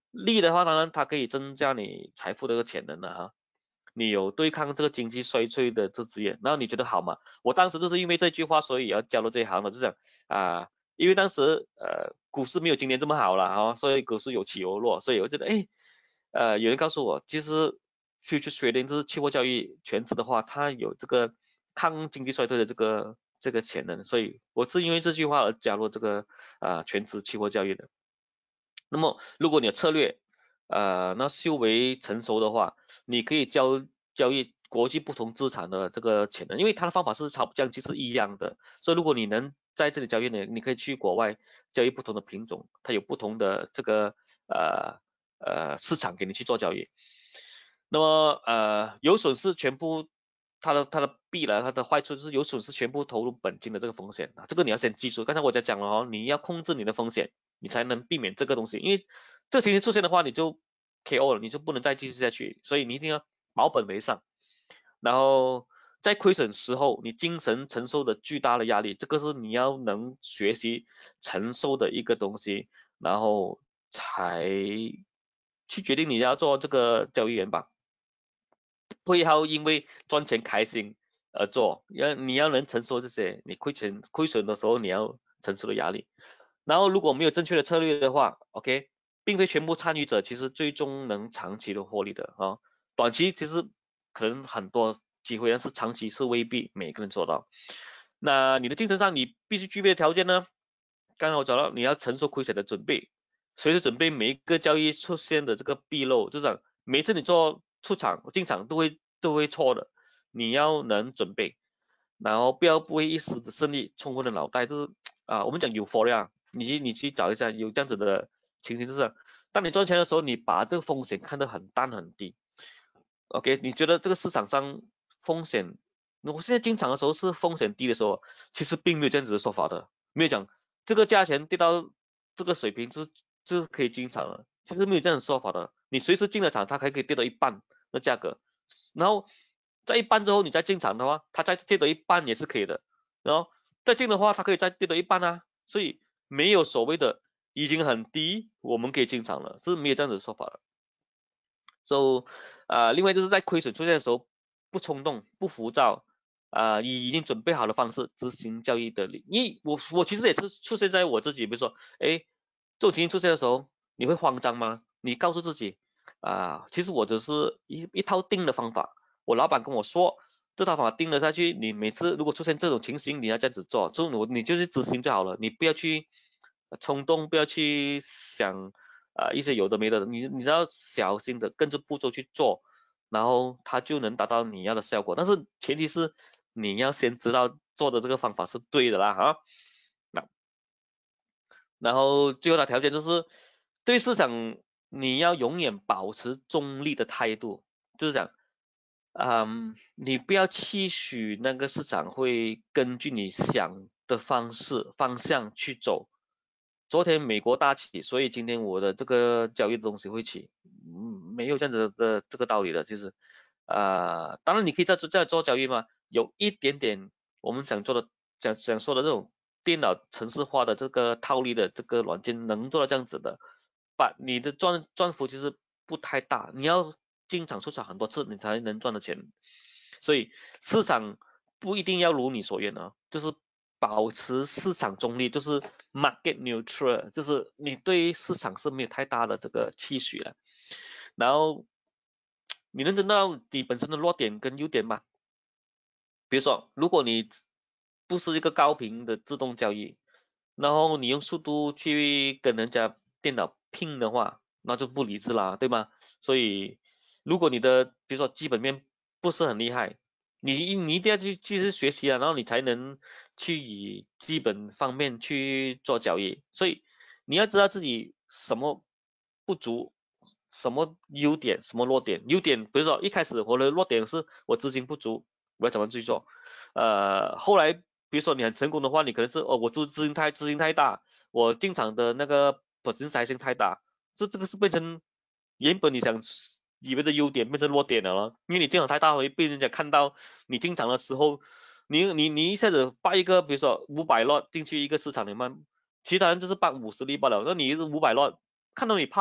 利的话，当然它可以增加你财富的一个潜能了哈。你有对抗这个经济衰退的这资源，然后你觉得好吗？我当时就是因为这句话，所以要加入这一行的，就讲因为当时股市没有今年这么好了哈，所以股市有起有落，所以我觉得有人告诉我，其实 future trading 就是期货交易全职的话，它有这个抗经济衰退的这个潜能，所以我是因为这句话而加入这个全职期货交易的。那么如果你的策略那修为成熟的话，你可以交易国际不同资产的这个潜能，因为它的方法是差不将近是一样的，所以如果你能在这里交易呢，你可以去国外交易不同的品种，它有不同的这个市场给你去做交易。那么有损失全部它的弊了，它的坏处就是有损失全部投入本金的这个风险啊，这个你要先记住。刚才我讲了哦，你要控制你的风险，你才能避免这个东西，因为这个情形出现的话，你就 KO 了，你就不能再继续下去，所以你一定要保本为上。然后在亏损时候，你精神承受的巨大的压力，这个是你要能学习承受的一个东西，然后才去决定你要做这个交易员吧。不要因为赚钱开心而做，你要能承受这些，你亏损的时候你要承受的压力。然后如果没有正确的策略的话，OK，并非全部参与者其实最终能长期的获利的啊。短期其实可能很多机会，但是长期是未必每个人做到。那你的精神上你必须具备的条件呢？刚才我讲到你要承受亏损的准备，随时准备每一个交易出现的这个纰漏，就是每次你进场都会错的，你要能准备，然后不为一时的胜利冲昏了脑袋，就是我们讲euphoria，你去找一下有这样子的情形，就是当你赚钱的时候，你把这个风险看得很淡很低。OK，你觉得这个市场上风险，我现在进场的时候是风险低的时候，其实并没有这样子的说法的，没有讲这个价钱跌到这个水平就是可以进场了，其实没有这样的说法的。你随时进了场，它还可以跌到一半的价格，然后在一半之后你再进场的话，它再跌到一半也是可以的，然后再进的话，它可以再跌到一半啊，所以没有所谓的已经很低，我们可以进场了，是没有这样子的说法的。So，另外就是在亏损出现的时候，不冲动、不浮躁，以已经准备好的方式执行交易的力。因为我其实也是出现在我自己，比如说，这种情形出现的时候，你会慌张吗？你告诉自己，其实我只是一套定的方法，我老板跟我说，这套方法定了下去，你每次如果出现这种情形，你要这样子做，你就是执行就好了，你不要去冲动，不要去想。一些有的没的，你要小心的跟着步骤去做，然后它就能达到你要的效果。但是前提是你要先知道做的这个方法是对的啦啊。那然后最后的条件就是对市场你要永远保持中立的态度，就是讲，你不要期许那个市场会根据你想的方向去走。昨天美国大起，所以今天我的这个交易的东西会起，没有这样子的这个道理的，其实，当然你可以在做交易嘛，有一点点我们想说的这种电脑程式化的这个套利的这个软件能做到这样子的，把你的赚幅其实不太大，你要进场出场很多次你才能赚的钱，所以市场不一定要如你所愿啊，就是保持市场中立，就是 market neutral，就是你对市场是没有太大的这个期许了，然后你能知道你本身的弱点跟优点吗？比如说，如果你不是一个高频的自动交易，然后你用速度去跟人家电脑拼的话，那就不理智啦，对吗？所以，如果你的比如说基本面不是很厉害，你一定要去继续学习啊，然后你才能去以基本方面去做交易。所以你要知道自己什么不足，什么优点，什么弱点。优点比如说一开始我的弱点是我资金不足，我要怎么去做？后来比如说你很成功的话，你可能是我资金太大，我进场的那个 position size 太大，这个是变成原本你想以为的优点变成弱点了咯，因为你进场太大会被人家看到你进场的时候，你一下子把一个比如说500 lot 进去一个市场里面，其他人就是把50粒罢了，那你是500 lot，看到你怕啊，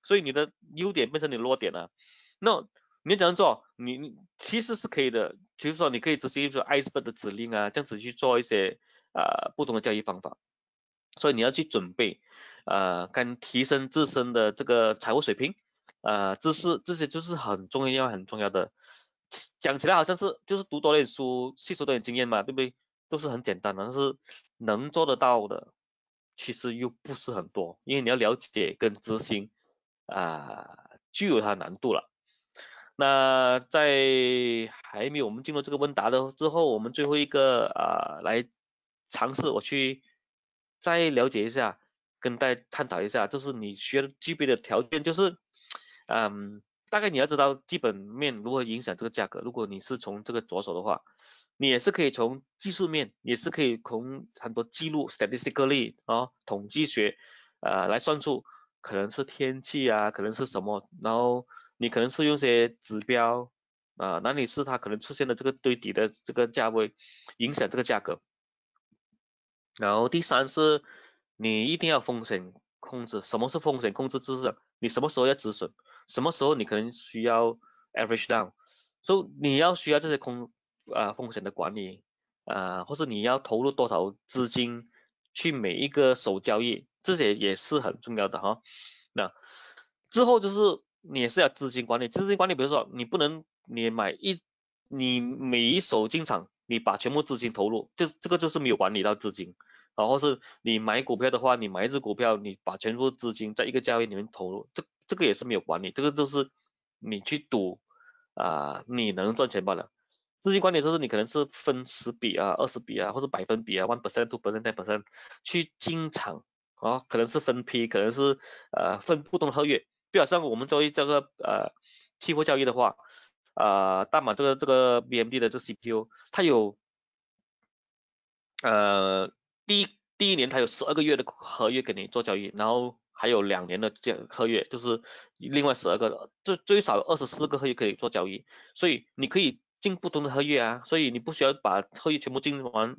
所以你的优点变成你的弱点了。那你要怎样做？你其实是可以的，比如说你可以执行一个 iceberg 的指令啊，这样子去做一些不同的交易方法。所以你要去准备，跟提升自身的这个财务水平，知识这些就是很重要很重要的。讲起来好像是就是读多点书，吸收多点经验嘛，对不对？都是很简单的，但是能做得到的，其实又不是很多，因为你要了解跟执行，具有它的难度了。那在还没有我们进入这个问答的之后，我们最后一个来尝试我去再了解一下，跟大家探讨一下，就是你需要具备的条件，就是大概你要知道基本面如何影响这个价格。如果你是从这个着手的话，你也是可以从技术面，也是可以从很多记录 statistically 统计学来算出可能是天气啊，可能是什么，然后你可能是用些指标哪里是它可能出现的这个堆底的这个价位影响这个价格。然后第三是你一定要风险控制。什么是风险控制？就是你什么时候要止损，什么时候你可能需要 average down，所以你要需要这些风险的管理或是你要投入多少资金去每一个手交易，这些也是很重要的哈。那之后就是你也是要资金管理，资金管理比如说你不能你每一手进场你把全部资金投入，这个就是没有管理到资金。然后是你买股票的话，你买一只股票，你把全部资金在一个交易里面投入，这个也是没有管理，这个就是你去赌你能赚钱罢了。资金管理就是你可能是分10笔20笔或者百分比1% 2% 10% 去进场可能是分批，可能是分不同的合约。比如像我们作为这个期货交易的话，大马这个 BMD 的这 CPU，它有第一年它有12个月的合约给你做交易，然后还有2年的合约，就是另外12个，最少有24个合约可以做交易，所以你可以进不同的合约所以你不需要把合约全部进完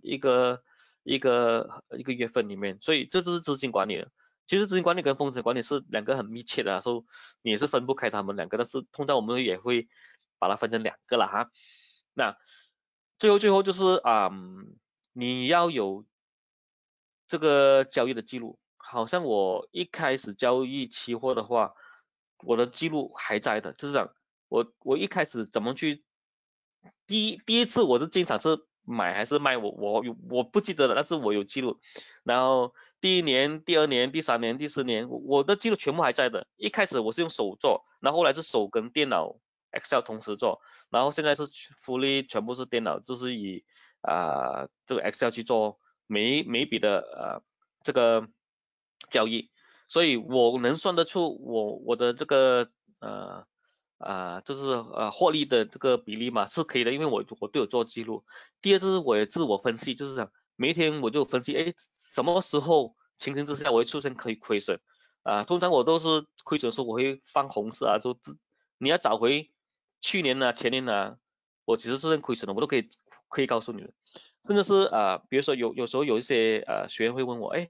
一个月份里面，所以这就是资金管理的。其实资金管理跟风险管理是两个很密切的所以你也是分不开他们两个，但是通常我们也会把它分成两个了哈。那最后就是你要有这个交易的记录。好像我一开始交易期货的话，我的记录还在的，就是讲我一开始怎么去第一次我是经常是买还是卖，我不记得了，但是我有记录。然后第一年、第二年、第三年、第四年，我的记录全部还在的。一开始我是用手做，然后后来是手跟电脑 Excel 同时做，然后现在是全部是电脑，就是以这个 Excel 去做每一笔的这个交易，所以我能算得出我的这个就是获利的这个比例嘛是可以的，因为我都有做记录。第二就是我也自我分析，就是讲每一天我就分析，哎，什么时候情形之下我会出现可以亏损通常我都是亏损的时候我会放红色你要找回去年前年我其实出现亏损的，我都可以告诉你的。甚至是比如说有时候有一些学员会问我，哎，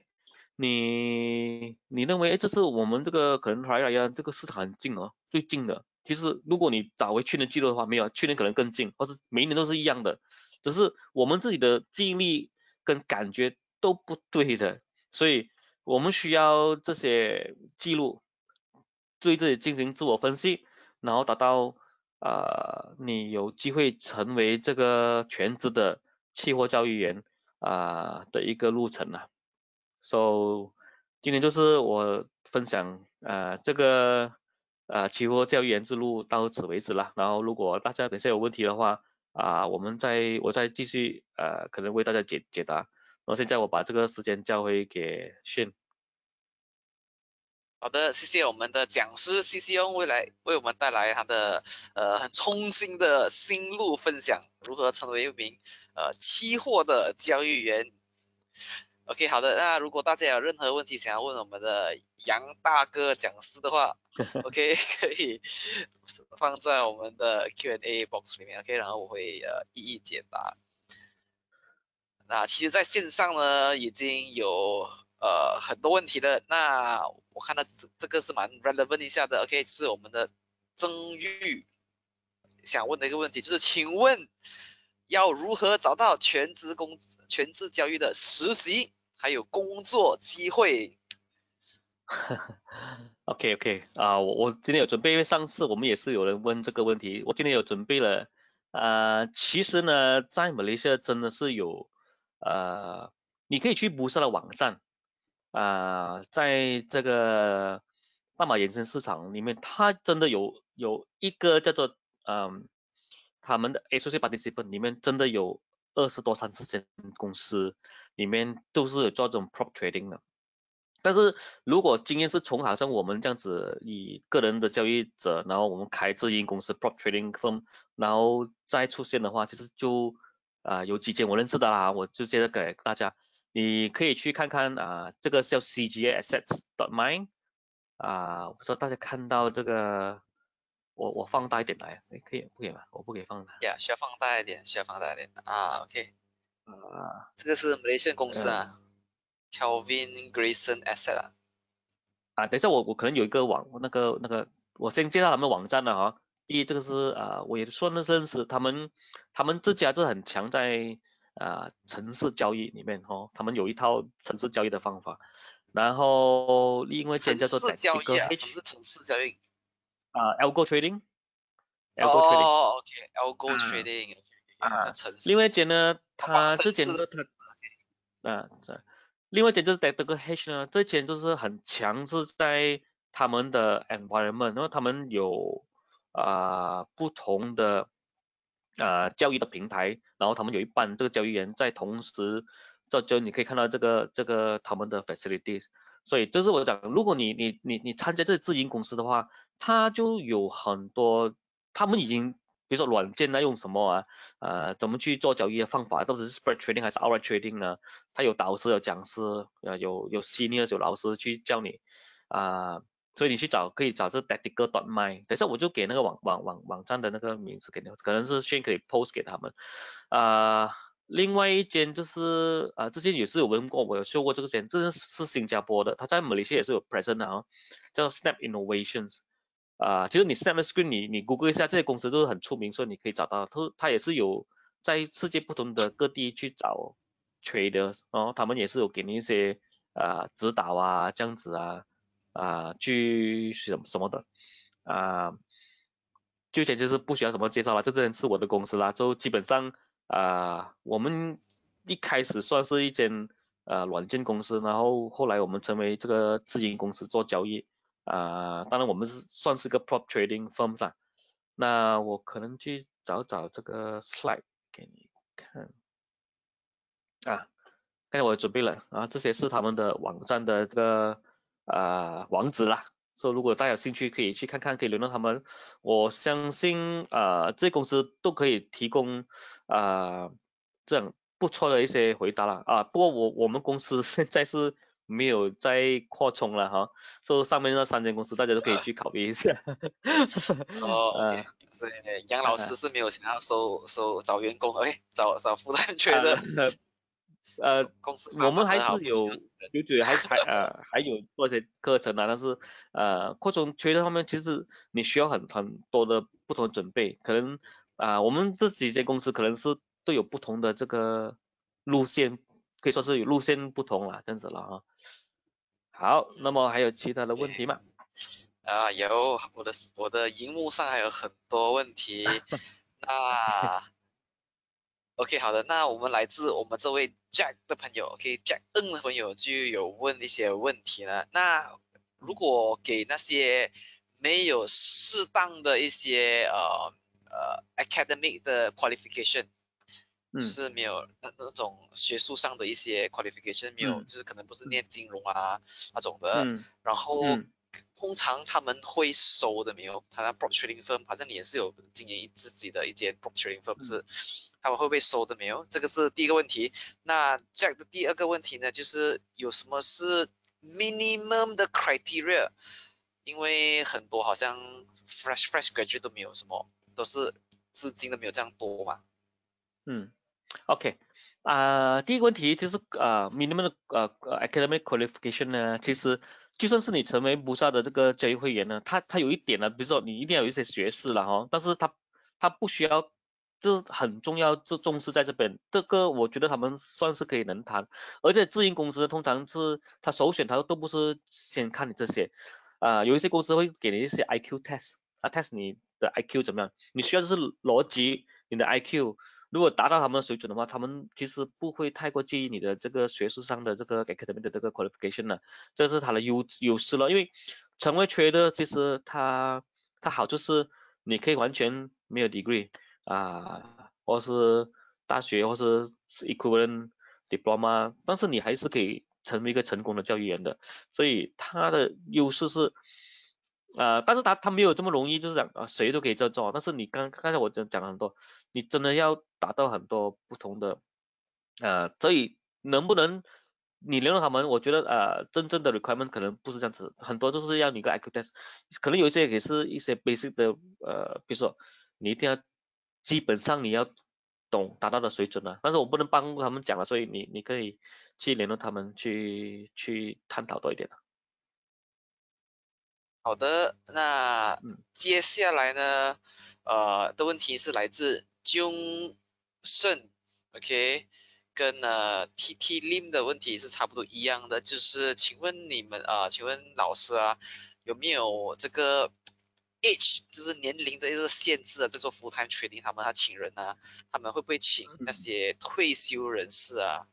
你认为这是我们这个可能这个市场很近最近的。其实如果你找回去年记录的话，没有，去年可能更近，或是每一年都是一样的，只是我们自己的记忆力跟感觉都不对的，所以我们需要这些记录，对自己进行自我分析，然后达到你有机会成为这个全职的期货交易员的一个路程So 今天就是我分享这个期货交易员之路到此为止了。然后如果大家等下有问题的话我再继续可能为大家解答。然后现在我把这个时间交回给炫。 好的，谢谢我们的讲师 CCO 未来为我们带来他的很冲新的心路分享，如何成为一名期货的交易员。OK， 好的，那如果大家有任何问题想要问我们的杨大哥讲师的话，OK 可以放在我们的 Q&A box 里面 ，OK， 然后我会一一解答。那其实在线上呢已经有很多问题的。那我看到这个是蛮 relevant 一下的。OK， 是我们的曾玉想问的一个问题，就是请问要如何找到全职教育的实习还有工作机会？ OK， 我今天有准备，因为上次我们也是有人问这个问题，我今天有准备了。其实呢，在马来西亚真的是有，你可以去布萨的网站，在这个大马衍生市场里面，它真的有一个叫做他们的 associate participant 里面真的有20多30间公司，里面都是有做这种 prop trading 的。但是如果今天是从好像我们这样子以个人的交易者，然后我们开自营公司 prop trading firm，然后再出现的话，其实就有几间我认识的啦，我就接着给大家，你可以去看看这个叫 CGA Assets.mine 我不知道大家看到这个，我放大一点来，可以不可以吗？我不可以放大。 需要放大一点，需要放大一点啊。OK， 啊这个是马来西亚公司呃啊，Calvin Grayson Asset 啊。 等一下我可能有一个我先介绍他们网站的哈。第一，这个是我也算是认识他们自家是很强在城市交易里面哦，他们有一套城市交易的方法。然后另外一间叫做城市交易 Tactical 啊？什么 Hedge， 是城市交易？ Algo Trading，Algo Trading 哦，OK，Algo 啊 Trading，OK，在啊， 城市， 另外一间呢，它城市的。 这间呢，另外一间就是 Tactical Hedge 呢，这间就是很强是在他们的 environment，然后他们有不同的交易的平台，然后他们有一半这个交易员在同时，就你可以看到这个他们的 facilities。所以这是我讲，如果你参加这自营公司的话，它就有很多，他们已经比如说软件用什么怎么去做交易的方法，到底是 spread trading 还是 outright trading 呢？他有导师有讲师，有 seniors 有老师去教你所以你可以找这 tactical.my， 等一下我就给那个网站的那个名字给你，可能是先可以 post 给他们。另外一间就是之前也是有问过我，有说过这个间，这是新加坡的，他在马来西亚也是有 present 的叫 Snap Innovations。其实你 Snap Screen 你 Google 一下，这些公司都是很出名，所以你可以找到，它也是有在世界不同的各地去找 traders，他们也是有给你一些指导这样子去什么的啊。就前就是不需要什么介绍了，这真是我的公司啦，就基本上我们一开始算是一间软件公司，然后后来我们成为这个自营公司做交易当然我们算是个 prop trading firm 上。那我可能去找找这个 slide 给你看刚才我准备了这些是他们的网站的这个网址啦，所以如果大家有兴趣可以去看看，可以联络他们。我相信这些公司都可以提供这样不错的一些回答了不过我们公司现在是没有在扩充了哈，所以上面那3间公司大家都可以去考虑一下。 哦，OK， 呃所以杨老师呃是没有想要找员工，OK，找副单缺呃的。 呃， 公司发我们还展很好，不需要是还有做一些课程但是扩充缺的方面，其实你需要很多的不同的准备，可能我们这几间公司可能是都有不同的这个路线，可以说是有路线不同啦，这样子了好，那么还有其他的问题吗？ 有我的荧幕上还有很多问题。那 OK，好的，那我们来自我们这位 Jack 的朋友，OK，Jack N 的朋友就有问一些问题呢。那如果给那些没有适当的一些academic 的 qualification，就嗯是没有那种学术上的一些 qualification，没有， 嗯就是可能不是嗯念金融那种的， 嗯然后嗯通常他们会收的没有？他那 prop trading firm，好像你也是有经营自己的一间 prop trading firm， 嗯是他们会不会收的没有？这个是第一个问题。那 Jack 的第二个问题呢，就是有什么是 minimum 的 criteria？因为很多好像 fresh graduate 都没有什么，都是资金都没有这样多嘛。 嗯。 OK，第一个问题就是minimum 的academic qualification 呢，其实就算是你成为母校的这个教育会员呢，它有一点呢，比如说你一定要有一些学士了哈，但是它不需要，这很重要，这重视在这边，这个我觉得他们算是可以能谈，而且自营公司通常是他首选他都不是先看你这些，有一些公司会给你一些 IQ test，test 你的 IQ 怎么样，你需要的是逻辑，你的 IQ。如果达到他们的水准的话，他们其实不会太过介意你的这个学术上的这个 academic 的这个 qualification 的，这是它的优势了。因为成为 trader 其实它好就是你可以完全没有 degree 或是大学或是 equivalent diploma，但是你还是可以成为一个成功的教育员的，所以它的优势是。但是他没有这么容易，就是讲谁都可以这做。但是你刚才我讲了很多，你真的要达到很多不同的所以能不能你联络他们，我觉得真正的 requirement 可能不是这样子，很多都是要你一个 IQ test，可能有一些也是一些 basic 的比如说你一定要基本上你要懂达到的水准啊，但是我不能帮他们讲了，所以你可以去联络他们去探讨多一点的。 好的，那嗯接下来呢，的问题是来自 Jung Shen，OK，跟TT Lim 的问题是差不多一样的，就是请问老师啊，有没有这个 age，就是年龄的一个限制啊？在做 full time trading，他请人啊，他们会不会请那嗯些退休人士啊？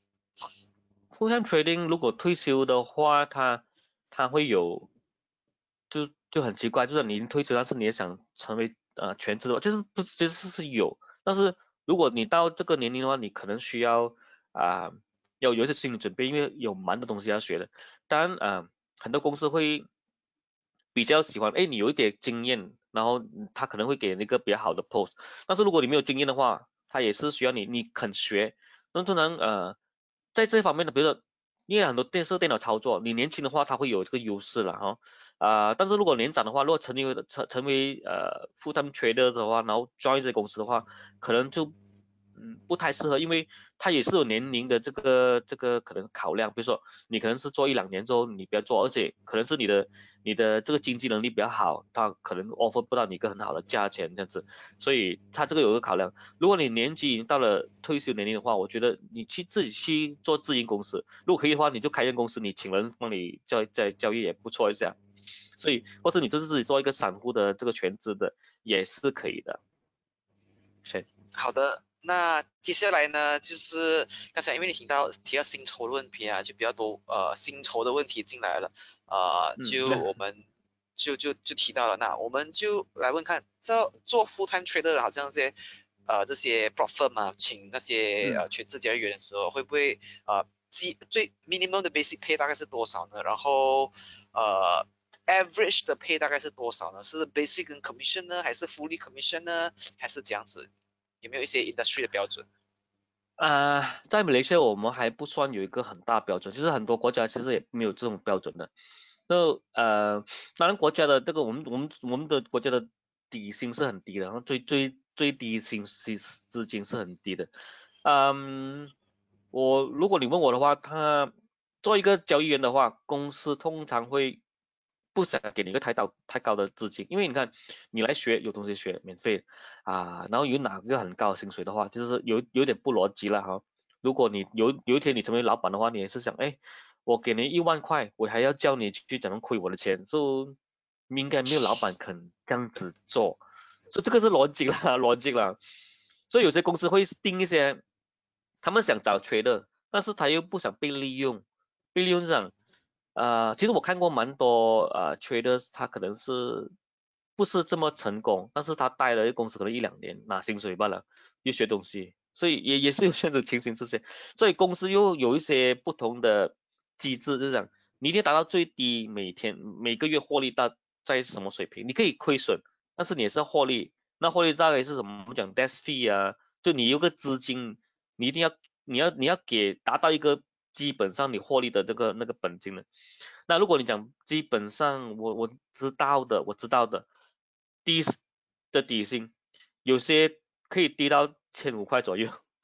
，full time trading 如果退休的话，他会有就很奇怪，就是你已经退休，但是你也想成为全职的话，就是不其实是有，但是如果你到这个年龄的话，你可能需要啊、要有一些心理准备，因为有蛮多东西要学的。当然很多公司会比较喜欢，哎，你有一点经验，然后他可能会给你一个比较好的 post。但是如果你没有经验的话，他也是需要你肯学。那通常在这方面的，比如说因为很多电脑操作，你年轻的话，他会有这个优势了哈。但是如果年长的话，如果成为full time trader 的话，然后 join 这些公司的话，可能就不太适合，因为它也是有年龄的这个可能考量，比如说你可能是做一两年之后你不要做，而且可能是你的这个经济能力比较好，它可能 offer 不到你一个很好的价钱这样子，所以它这个有一个考量。如果你年纪已经到了退休年龄的话，我觉得你自己去做自营公司，如果可以的话，你就开间公司，你请人帮你交易也不错一下。所以或者你就是自己做一个散户的这个全职的也是可以的。是， 好的，那接下来呢，就是刚才因为你提到薪酬的问题啊，就比较多薪酬的问题进来了， 嗯， 就我们就提到了，那我们就来问看，做 full time trader 好像这些 prop firm 啊，请那些嗯。 全职交易员的时候，会不会最 minimum 的 basic pay 大概是多少呢？然后呃 average 的 pay 大概是多少呢？是 basic 跟 commission 呢，还是 fully commission 呢？还是这样子？有没有一些 industry 的标准？ 在马来西亚我们还不算有一个很大标准，其实很多国家其实也没有这种标准的。就当然国家的这个我们的国家的底薪是很低的，然后最低资金是很低的。嗯，如果你问我的话，做一个交易员的话，公司通常会不想给你一个太高的资金，因为你看你来学有东西学免费然后有哪个很高的薪水的话，就是有点不逻辑了哈。如果你有一天你成为老板的话，你也是想，哎，我给你1万块，我还要教你去怎么亏我的钱，应该没有老板肯这样子做，所以这个是逻辑啦，逻辑啦。所以有些公司会定一些，他们想找 trader，但是他又不想被利用，被利用是这样。其实我看过蛮多traders，他可能是不是这么成功，但是他待了一个公司可能一两年，拿薪水罢了，又学东西，所以也是有这样的情形出现。所以公司又有一些不同的机制，就是讲你一定要达到最低每个月获利在什么水平，你可以亏损，但是你也是要获利。那获利大概是什么？我们讲 desk fee 就你有个资金，你一定要你要达到一个基本上你获利的这个那个本金的。那如果你讲基本上我知道的低的底薪，有些可以低到1500左右，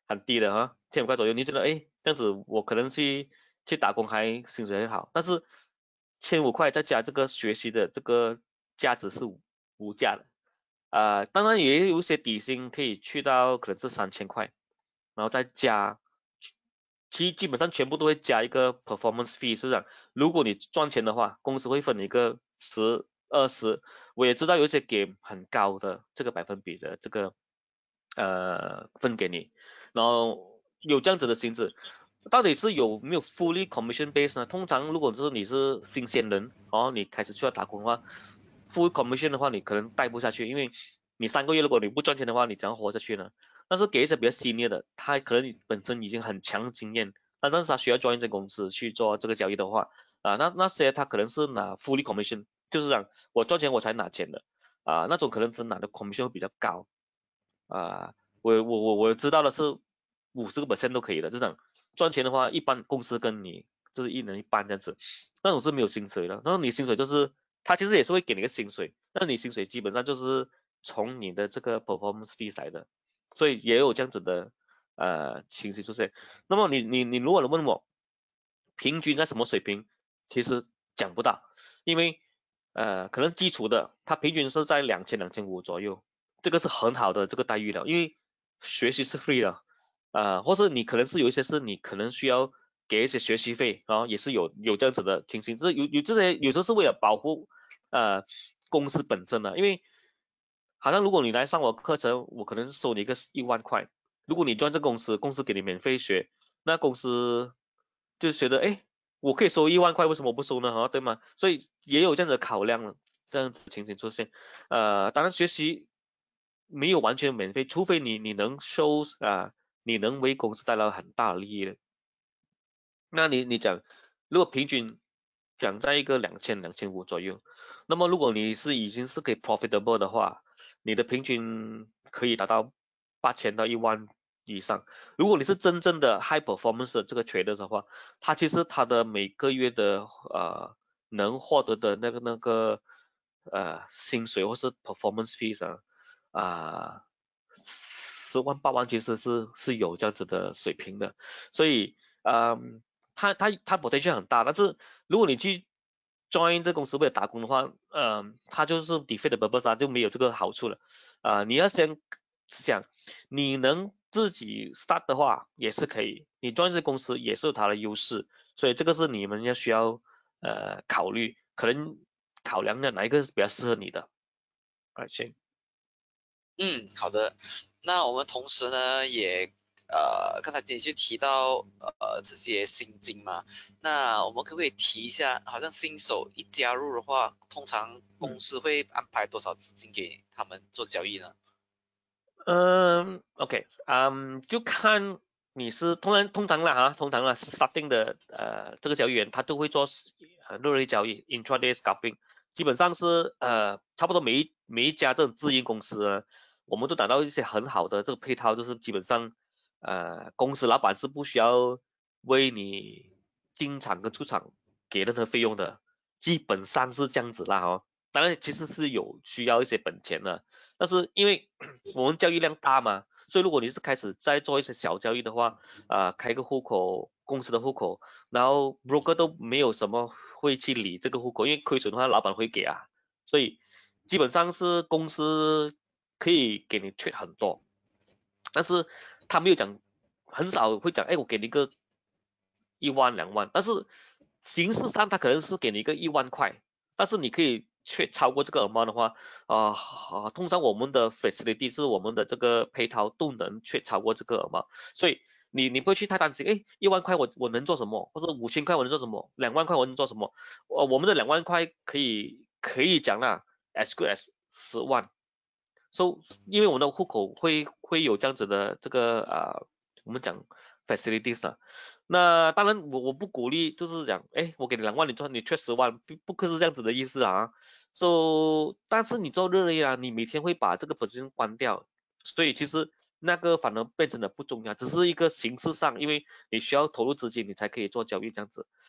很低的哈，1500块左右，你觉得这样子我可能去打工还薪水还好，但是1500块再加这个学习的这个价值是无价的。当然也有一些底薪可以去到可能是3000块，然后再加，基本上全部都会加一个 performance fee，是这样。如果你赚钱的话，公司会分你一个10、20，我也知道有一些给很高的这个百分比的这个分给你，然后有这样子的薪资。到底是有没有 fully commission base 呢？通常如果是你是新鲜人你开始需要打工的话，full commission 的话你可能待不下去，因为你3个月如果你不赚钱的话，你怎样活下去呢？但是给一些比较 senior 的，他可能本身已经很强经验，但是他需要 join 这公司去做这个交易的话，那些他可能是拿 fully commission，就是讲我赚钱我才拿钱的，那种可能是拿的 commission 会比较高，啊、我知道的是50%都可以的，这种赚钱的话，一般公司跟你就是一人一半这样子，那种是没有薪水的，那你薪水就是他其实也是会给你个薪水，那你薪水基本上就是从你的这个 performance fee 来的，所以也有这样子的情形出现。那么你如果问我平均在什么水平，其实讲不到，因为可能基础的它平均是在2000、2500左右，这个是很好的这个待遇了，因为学习是 free 的，或是你可能是有一些是你可能需要给一些学习费，然后也是有这样子的情形，这有这些有时候是为了保护公司本身的，因为好像如果你来上我课程，我可能收你一个1万块，如果你join这公司，公司给你免费学，那公司就觉得我可以收1万块，为什么我不收呢？对吗？所以也有这样的考量，这样子情形出现。当然学习没有完全免费，除非你能收你能为公司带来很大的利益的。那你讲，如果平均讲在一个2000、2500左右，那么如果你已经是可以 profitable 的话，你的平均可以达到8000到1万以上。如果你是真正的 high performance 的这个 trader 的话，其实他的每个月的能获得的那个薪水或是 performance fees 10万8万其实是有这样子的水平的，所以它 potential 很大，但是如果你去 join 这公司为了打工的话，它就是 defeat the purpose 就没有这个好处了。你要先想，你能自己 start 的话也是可以，你 join 这公司也是有它的优势，所以这个是你们要需要考虑，可能考量的哪一个是比较适合你的。行。 好的。那我们同时呢，也刚才你就提到这些薪金嘛，那我们可不可以提一下，好像新手一加入的话，通常公司会安排多少资金给他们做交易呢？ OK，就看你是通常啦starting 的这个交易员他都会做日内交易 intraday scalping，基本上是差不多每一家这种自营公司呢，我们都达到一些很好的这个配套，就是基本上公司老板是不需要为你进场跟出场给任何费用的，基本上是这样子啦当然其实是有需要一些本钱的，但是因为我们交易量大嘛，所以如果你是开始在做一些小交易的话，开个户口，公司的户口，然后 broker 都没有什么会去理这个户口，因为亏损的话老板会给所以基本上是公司可以给你 trade 很多，但是他没有讲，很少会讲，我给你一个1万2万，但是形式上他可能是给你一个1万块，但是你可以却超过这个 amount 的话，通常我们的 facility 是我们的这个配套都能却超过这个 amount，所以你不会去太担心，1万块我能做什么，或者5000块我能做什么，2万块我能做什么，我们的2万块可以讲啦，as good as 10万。So，因为我们的户口会有这样子的这个我们讲 facilities 那当然我不鼓励，就是讲，我给你2万，你缺10万，不可是这样子的意思但是你做日内你每天会把这个本身关掉，所以其实那个反而变成了不重要，只是一个形式上，因为你需要投入资金，你才可以做交易这样子。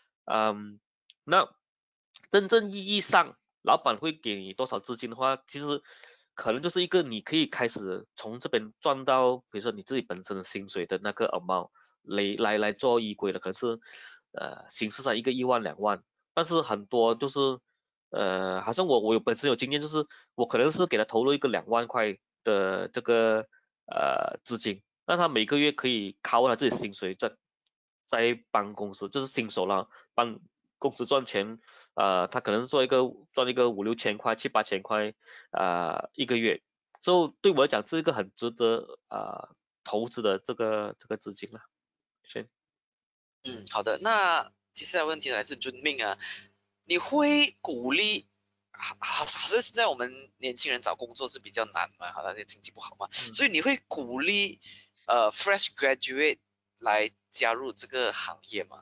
那真正意义上，老板会给你多少资金的话，其实可能就是一个你可以开始从这边赚到，比如说你自己本身的薪水的那个 amount 来做依归的，可能是形式上一个1万2万，但是很多就是好像我本身有经验，就是我可能是给他投入一个2万块的这个资金，那他每个月可以靠他自己薪水在帮公司，就是新手啦，帮公司赚钱，他可能赚一个5、6千块、7、8千块一个月，所以对我来讲是一个很值得投资的这个资金了。先， 好的。那接下来问题来自遵命啊，你会鼓励？好像现在我们年轻人找工作是比较难嘛，好像经济不好嘛， 嗯， 所以你会鼓励fresh graduate 来加入这个行业吗？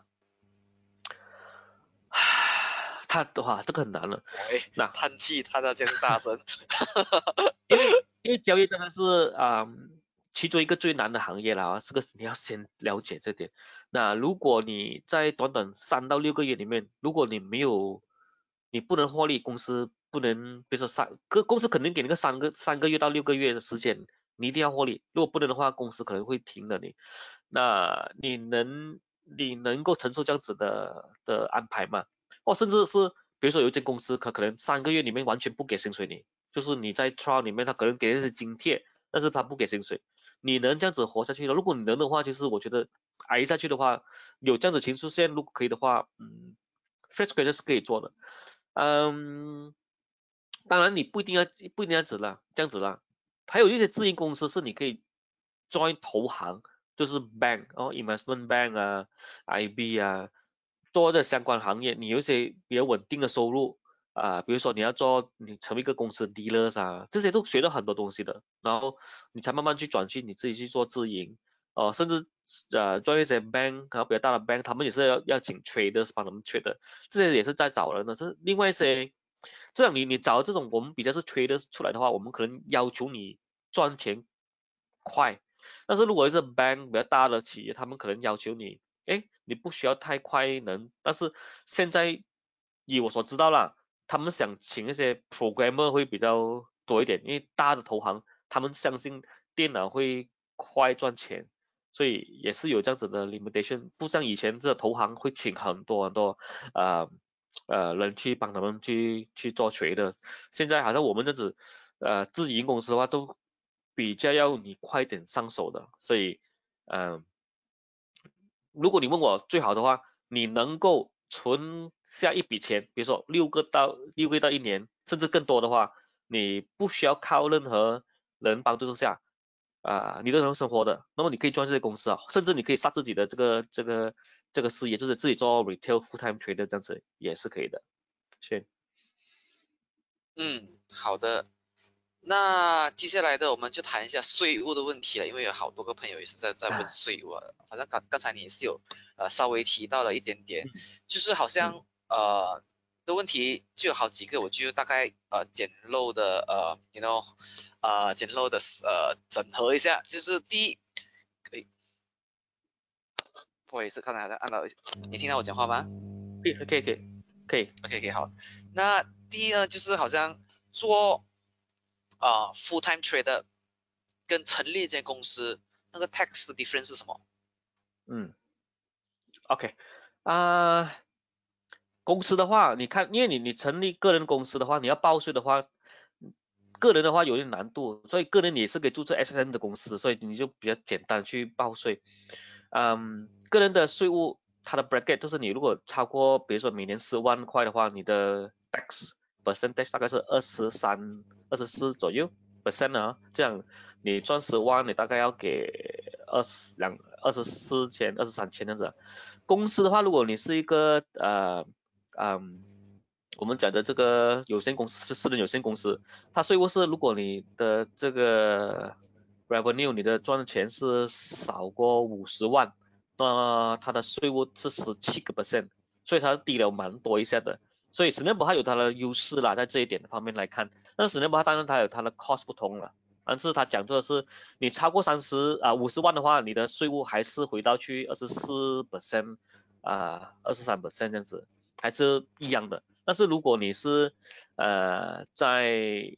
他的话这个很难了， 喂， 那叹气叹到这样大声。 因为交易真的是其中一个最难的行业了啊，这个你要先了解这点。那如果你在短短3到6个月里面，如果你不能获利，公司不能，比如说公司肯定给你个3个月到6个月的时间，你一定要获利。如果不能的话，公司可能会停了你。那你能够承受这样子的安排吗？或甚至是比如说有一间公司，可能3个月里面完全不给薪水你，就是你在 trial 里面，他可能给的是津贴，但是他不给薪水，你能这样子活下去的？如果你能的话，其实我觉得挨下去的话，有这样子情出现，如果可以的话，fresh graduate 是可以做的。嗯，当然你不一定要这样子啦。还有一些自营公司是你可以 join 投行，就是 bank investment bank 啊，IB 啊，做这相关行业，你有一些比较稳定的收入比如说你成为一个公司的 dealers 这些都学到很多东西的，然后你才慢慢去转去你自己去做自营，甚至做一些 bank，然后比较大的 bank，他们也是要请 traders 帮他们 trade 这些也是在找人的。这另外一些，这样你找这种我们比较是 traders 出来的话，我们可能要求你赚钱快，但是如果是 bank 比较大的企业，他们可能要求你，你不需要太快能，但是现在以我所知道啦，他们想请一些 programmer 会比较多一点，因为大的投行他们相信电脑会快赚钱，所以也是有这样子的 limitation，不像以前这投行会请很多很多呃人去帮他们去做 trade 的，现在好像我们这样子自营公司的话都比较要你快点上手的，所以呃如果你问我最好的话，你能够存下一笔钱，比如说6个月到1年，甚至更多的话，你不需要靠任何人帮助之下，你都能生活的。那么你可以赚这些公司甚至你可以杀自己的这个事业，就是自己做 retail full time trader 这样子也是可以的。是， 好的。那接下来的我们就谈一下税务的问题了，因为有好多个朋友也是在问税务啊，好像刚才你也是有稍微提到了一点点， 嗯就是好嗯像的问题就有好几个，我就大概简陋的简陋的整合一下，就是第一，可以不好意思，刚才好像按到，你听到我讲话吗可以。 ？OK OK 好，那第一呢就是好像做full time trader 跟成立一间公司，那个 tax 的 difference 是什么？ 嗯，OK 啊、公司的话，你看，因为你成立个人公司的话，你要报税的话，个人的话有点难度，所以个人你也是可以注册 SN 的公司，所以你就比较简单去报税。个人的税务它的 bracket 就是你如果超过，比如说每年10万块的话，你的 tax percentage 大概是23、24左右 percent 这样你赚10万，你大概要给24千、23千这样子。公司的话，如果你是一个嗯，我们讲的这个有限公司是私人有限公司，它税务是如果你的这个 revenue 你的赚的钱是少过50万，那它的税务是17%，所以它低了蛮多一下的。所以史内博它有它的优势啦，在这一点方面来看，但是史内博它当然它有它的 cost 不同了。但是它讲究的是，你超过50万的话，你的税务还是回到去24%23%这样子，还是一样的。但是如果你是在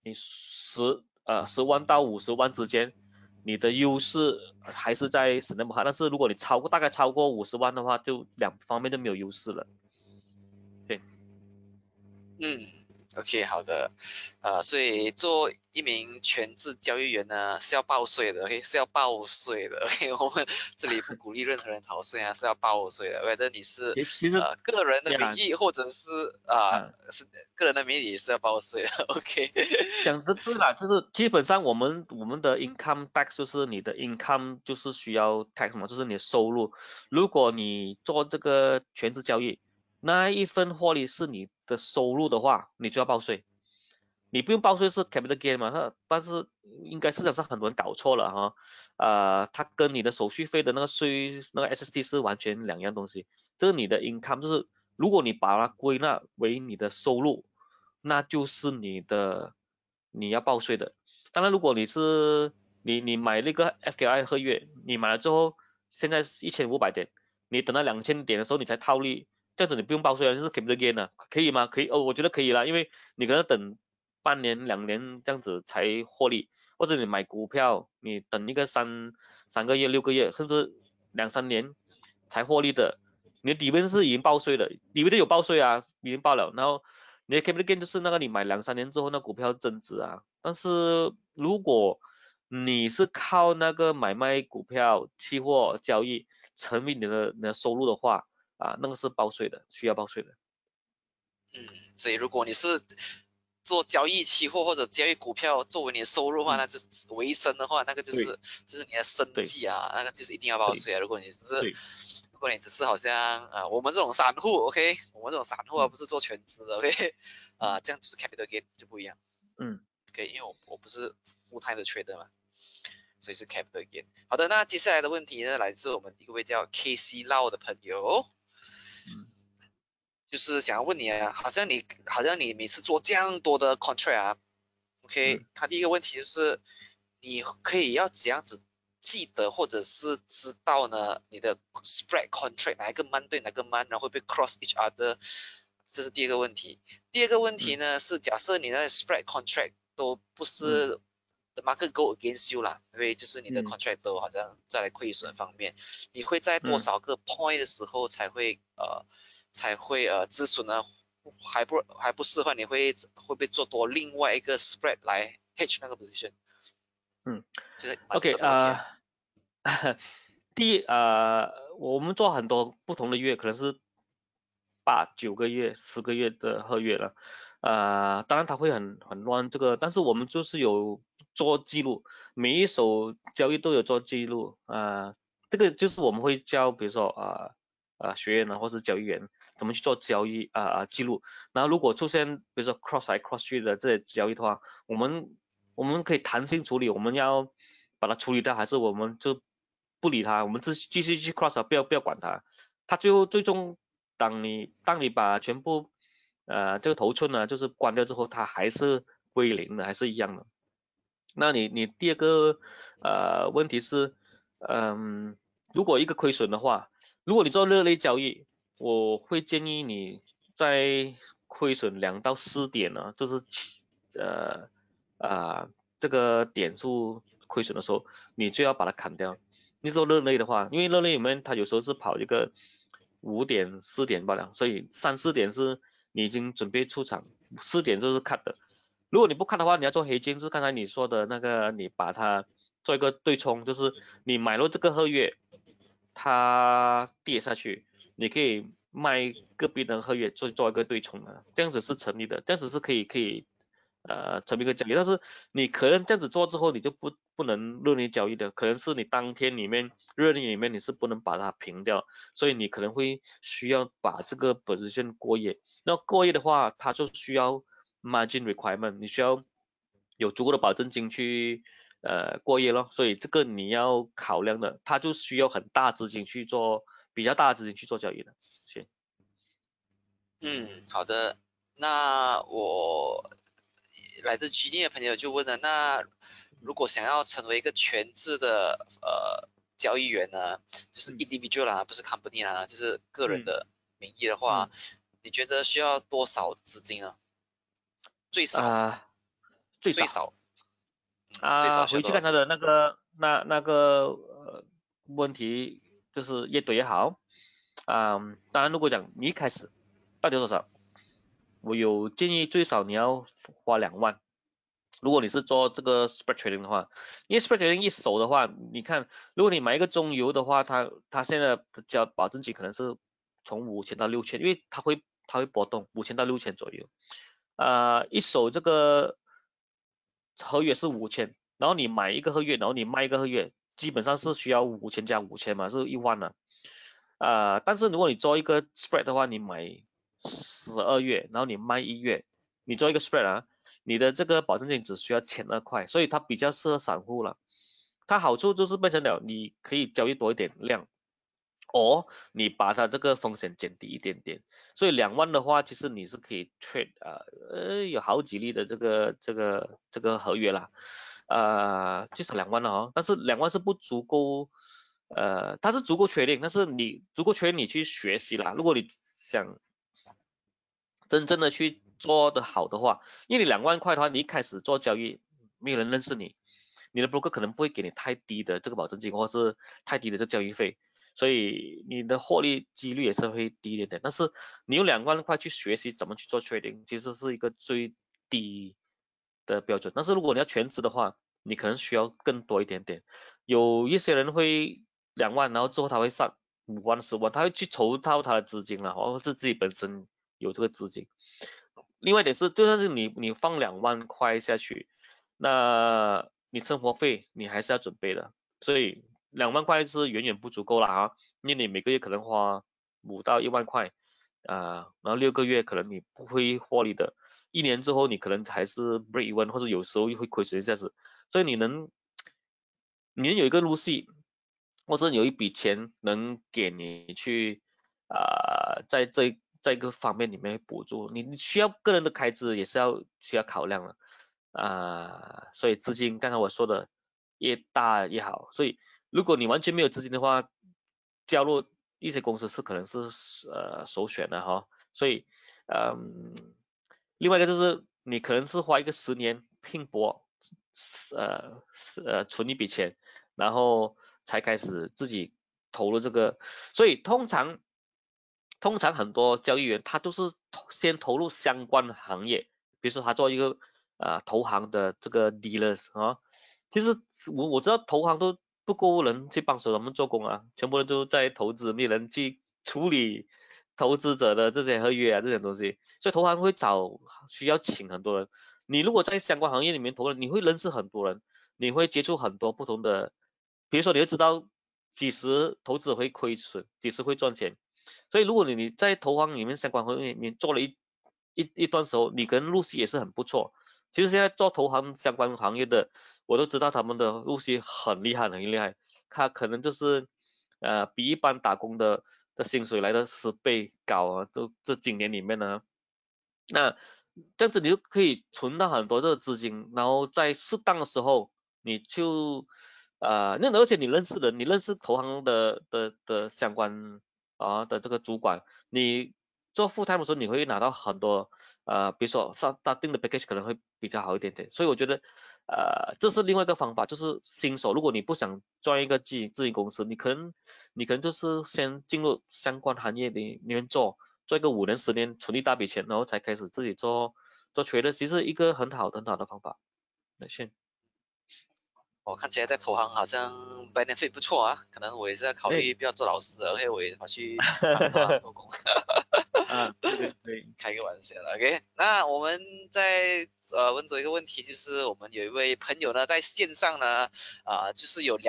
你10万到50万之间，你的优势还是在是那么好，但是如果你大概超过50万的话，就两方面都没有优势了。对， 嗯，OK，好的，所以做一名全职交易员呢是要报税的，OK，是要报税的，OK，我们这里不鼓励任何人逃税啊，是要报税的，whether 你是其实个人的名呀， 义或者是是个人的名义也是要报税的，OK， 讲的对了，就是基本上我们的 income tax 就是你的 income 就是需要 tax 嘛，就是你的收入。如果你做这个全职交易，那一份获利是你的收入的话，你就要报税。你不用报税是 capital gain 嘛，但是应该市场上很多人搞错了哈，它跟你的手续费的那个税那个 SST 是完全两样东西。这个你的 income 就是如果你把它归纳为你的收入，那就是你要报税的。当然，如果你买那个 FKI 合约，你买了之后，现在是1500点，你等到2000点的时候你才套利，这样子你不用报税啊，就是 capital gain 啊，可以吗？可以哦，我觉得可以啦，因为你可能等半年2年这样子才获利，或者你买股票，你等一个3个月、6个月，甚至2、3年才获利的，你的 dividend 是已经报税了，dividend 有报税啊，已经报了，然后你的 capital gain 就是那个你买2、3年之后那股票增值啊，但是如果你是靠那个买卖股票、期货交易成为你的收入的话，那个是报税的，需要报税的。 嗯，所以如果你是做交易期货或者交易股票作为你的收入的话， 嗯， 那就为生的话，那个就对是你的生对计啊，那个就是一定要报对税啊。 对， 如果你只是好像我们这种散户，OK，我们这种散户啊， 嗯不是做全职的，OK， 嗯这样就是 capital gain 就不一样嗯 ，OK，因为我不是 full time 的 trader 嘛，所以是 capital gain。好的，那接下来的问题呢，来自我们一位叫 KC Lau 的朋友。 嗯就是想要问你啊，好像你每次做这样多的 contract 啊，OK， 嗯他第一个问题就是你可以要怎样子记得或者是知道呢？你的 spread contract 哪一个 month 对哪个 month，然后会被 cross each other，这是第一个问题。第二个问题嗯呢是假设你的 spread contract 都不嗯是 the market go against you 啦，因为就是你的嗯 contract 都好像在亏损方面，你会在多嗯。 少个 point 的时候才会止损呢？还不是的话，你会不会做多另外一个 spread 来 hedge 那个 position？ 嗯这个蛮 ，OK， 深的问题啊。 第一我们做很多不同的月，可能是8、9个月、10个月的合约了，当然它会很乱这个，但是我们就是有做记录，每一手交易都有做记录，这个就是我们会教，比如说学员呢，或是交易员怎么去做交易记录，然后如果出现比如说 cross 来 cross 去的这些交易的话，我们可以弹性处理，我们要把它处理掉，还是我们就不理它，我们继续去 cross，不要管它。它最终当你把全部这个头寸呢，就是关掉之后，它还是归零的，还是一样的。那你第二个问题是，如果一个亏损的话，如果你做热类交易，我会建议你在亏损2到4点呢，就是呃这个点数亏损的时候，你就要把它砍掉。你做热类的话，因为热类里面它有时候是跑一个5点4点罢了，所以3、4点是你已经准备出场，4点就是 cut 的。如果你不看的话，你要做黑金，就是刚才你说的那个，你把它做一个对冲，就是你买了这个合约，它跌下去，你可以卖个别的合约做一个对冲的，这样子是成立的，这样子是可以成立一个交易，但是你可能这样子做之后，你就不能热力交易的，可能是你当天里面热力里面你是不能把它平掉，所以你可能会需要把这个 position 过夜，那过夜的话，它就需要 margin requirement，你需要有足够的保证金去过夜咯，所以这个你要考量的，它就需要很大资金去做，比较大的资金去做交易的。行， 嗯，好的。那我来自 GD 的朋友就问了，那如果想要成为一个全职的交易员呢，就是嗯 individual 啦，不是 company 啦，就是个人嗯的名义的话， 嗯你觉得需要多少资金呢？最少。 啊。 最最少，最少需要回去看他的多少资金？ 问题，就是越多越好。当然如果讲你一开始到底多少，我有建议最少你要花2万。如果你是做这个 spread trading 的话，因为 spread trading 一手的话，你看，如果你买一个中游的话，它现在交保证金可能是从5000到6000，因为它会波动5000到6000左右。一手这个合约是5000，然后你买一个合约，然后你卖一个合约，基本上是需要5000加5000嘛，是1万了。但是如果你做一个 spread 的话，你买12月，然后你卖1月，你做一个 spread 你的这个保证金只需要1200块，所以它比较适合散户了。它好处就是变成了你可以交易多一点量，你把它这个风险减低一点点。所以2万的话，其实你是可以 trade 有好几例的这个合约啦，最少2万了但是2万是不足够。它是足够确定，但是你足够确定你去学习啦。如果你想真正的去做得好的话，因为你2万块的话，你一开始做交易，没有人认识你，你的 broker 可能不会给你太低的这个保证金，或是太低的这交易费，所以你的获利几率也是会低一点点。但是你用2万块去学习怎么去做 trading，其实是一个最低的标准。但是如果你要全职的话，你可能需要更多一点点。有一些人会2万，然后之后他会上5万、10万，他会去筹到他的资金了，或是自己本身有这个资金。另外一点是，就算是你放2万块下去，那你生活费你还是要准备的，所以2万块是远远不足够啦因为你每个月可能花5到1万块，然后6个月可能你不会获利的，1年之后你可能还是 break even，或者有时候会亏损一下子，所以你能有一个入息，或是有一笔钱能给你去在一个方面里面补助，你需要个人的开支也是需要考量的所以资金刚才我说的越大越好，所以如果你完全没有资金的话，加入一些公司是可能是首选的所以嗯，另外一个就是你可能是花一个10年拼搏，存一笔钱，然后才开始自己投入这个，所以通常很多交易员他都是先投入相关的行业，比如说他做一个投行的这个 dealers 其实我知道投行都不够人去帮手他们做工全部人都在投资，没有人去处理投资者的这些合约这些东西，所以投行会需要请很多人。你如果在相关行业里面投了，你会认识很多人，你会接触很多不同的，比如说你会知道几时投资会亏损，几时会赚钱。所以如果你在投行里面相关行业里面做了一段时候，你可能入息也是很不错。其实现在做投行相关行业的，我都知道他们的入息很厉害，很厉害。他可能就是比一般打工的薪水来的10倍高这今年里面呢，那这样子你就可以存到很多这个资金，然后在适当的时候你就而且你认识投行的相关的这个主管，你做 full time 的时候你会拿到很多比如说定的 package 可能会比较好一点点，所以我觉得这是另外一个方法，就是新手如果你不想赚一个自己公司，你可能就是先进入相关行业里面做一个5年10年存一大笔钱，然后才开始自己做 trader，其实一个很好的方法。先我看起来在投行好像 benefit 不错可能我也是要考哎虑不要做老师的，OK，我也跑去帮投行做工。 对对对， 开个玩笑了，OK。那我们再问多一个问题，就是我们有一位朋友呢，在线上呢，就是有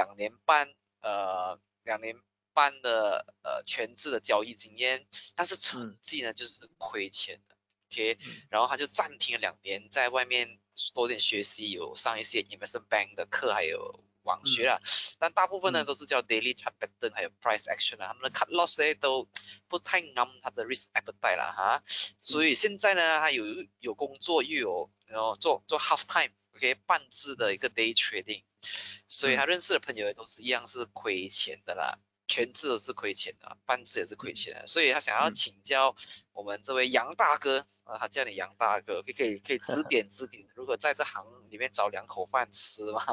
2年半的全职的交易经验，但是成绩呢就是亏钱的，OK。然后他就暂停了2年，在外面多点学习，有上一些 investment bank 的课，还有网学啦。但大部分呢都是叫 daily chart pattern 还有 price action 他们的 cut loss 呢都不太啱他的 risk appetite 啦所以现在呢他有工作又有然后做 half time，OK， 半制的一个 day trading，所以他认识的朋友也都是一样是亏钱的啦。 全资都是亏钱的，半资也是亏钱的，所以他想要请教我们这位杨大哥他叫你杨大哥，可以指点指点，如果在这行里面找2口饭吃嘛。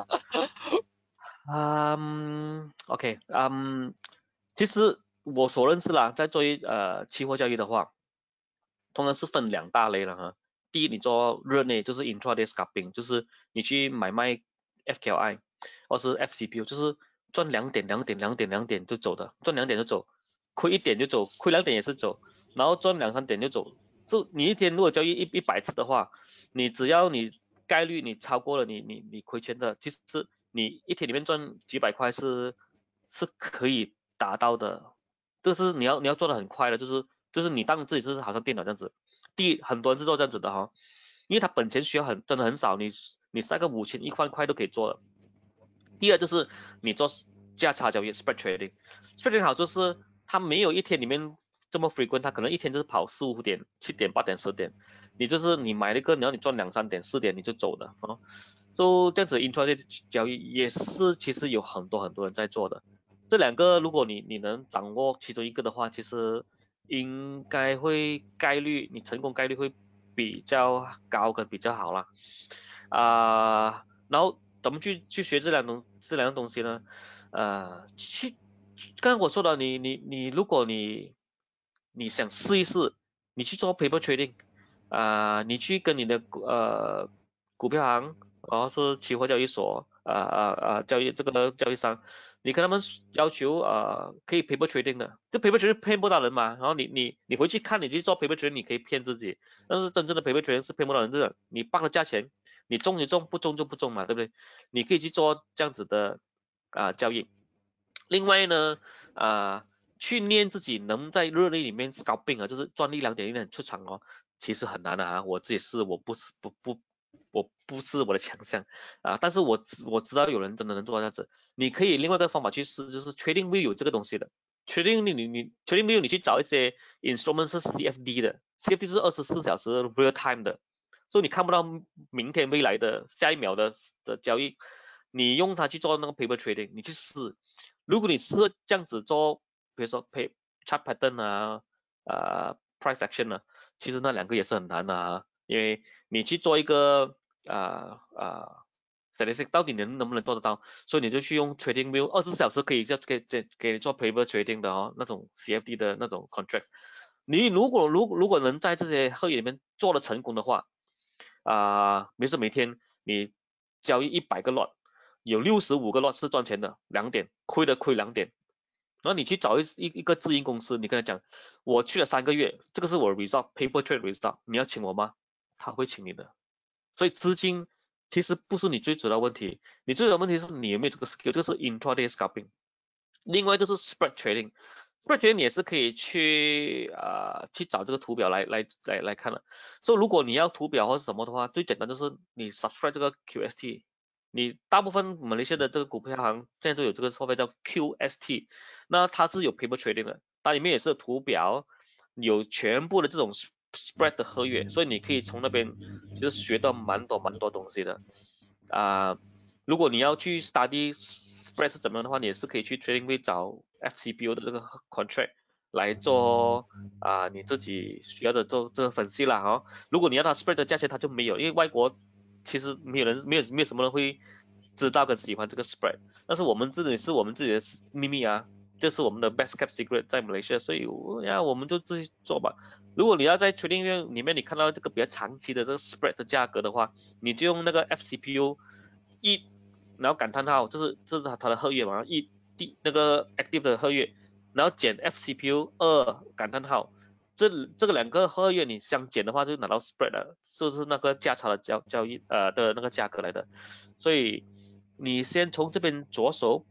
OK，其实我所认识啦，在做期货交易的话，通常是分2大类了哈。第一，你做热内就是 intraday scalping，就是你去买卖 FKI 或是 FCPU，就是赚2点就走的，赚2点就走，亏1点就走，亏2点也是走，然后赚2、3点就走。就你一天如果交易100次的话，你只要你概率你超过了你亏钱的，其实你一天里面赚几百块是可以达到的。这是你要做的很快的，就是你当自己是好像电脑这样子。第一，很多人是做这样子的哈，因为他本钱需要真的很少，你塞个5000、1万块都可以做了。第二就是你做价差交易 spread trading，spread trading 好就是它没有一天里面这么 frequent，它可能一天就是跑4、5点、7点、8点、10点，你就是你买了一个，然后你赚2、3点、4点你就走的哦。就这样子 intraday 交易也是其实有很多人在做的。这2个如果你能掌握其中一个的话，其实应该你成功概率会比较高跟比较好啦。然后怎么去学这两样东西呢？刚刚我说的，如果你想试一试，你去做 paper trading，你去跟你的股票行，然后是期货交易所，这个交易商，你跟他们要求可以 paper trading 的，这 paper trading 骗不到人嘛，然后你回去看，你去做 paper trading，你可以骗自己，但是真正的 paper trading 是骗不到人的，你报了价钱，你中就中，不中就不中嘛，对不对？你可以去做这样子的交易。另外呢，训练自己能在热力里面 scalping 就是赚1、2点出场哦，其实很难的我自己是我不是我的强项但是我知道有人真的能做到这样子。你可以另外一个方法去试，就是 trading view 有这个东西的。trading 你 trading view 你去找一些 instrument 是 CFD 的，CFD 是24小时 real time 的，所以你看不到明天未来的下一秒的交易，你用它去做那个 paper trading，你去试。如果你适合这样子做，比如说 chart pattern price action 其实那2个也是很难的因为你去做一个statistic 到底能不能做得到，所以你就去用 trading view， 24小时可以给你做 paper trading 的那种 CFD 的那种 contracts。你如果能在这些会议里面做的成功的话，比如说每天你交易100个 lot，有65个 lot 是赚钱的，2点亏2点。然后你去找一个自营公司，你跟他讲，我去了3个月，这个是我的 result，paper trade result，你要请我吗？他会请你的。所以资金其实不是你最主要的问题，你最主要的问题是你有没有这个 skill，这个是 intraday scalping。另外就是 spread trading，spread trading 也是可以去找这个图表来看的。所以如果你要图表或是什么的话，最简单就是你 subscribe 这个 QST。你大部分马来西亚的这个股票行现在都有这个货币叫 QST，那它是有 paper trading 的，它里面也是有图表，有全部的这种 spread 的合约，所以你可以从那边其实学到蛮多东西的如果你要去 study spread 是怎么样的话，你也是可以去 TradingView 找 FCPU 的这个 contract 来做你自己需要的做这个分析啦如果你要它 spread 的价钱，它就没有，因为外国其实没有什么人会知道跟喜欢这个 spread，但是我们这里是我们自己的秘密这是我们的 best kept secret 在马来西亚，所以我们就自己做吧。如果你要在 TradingView 里面你看到这个比较长期的这个 spread 的价格的话，你就用那个 FCPU 然后感叹号，这是它的合约嘛，那个 active 的合约，然后减 FCPU 感叹号，这个2个合约你相减的话，就拿到 spread 了，就是那个价差的交易的那个价格来的。所以你先从这边着手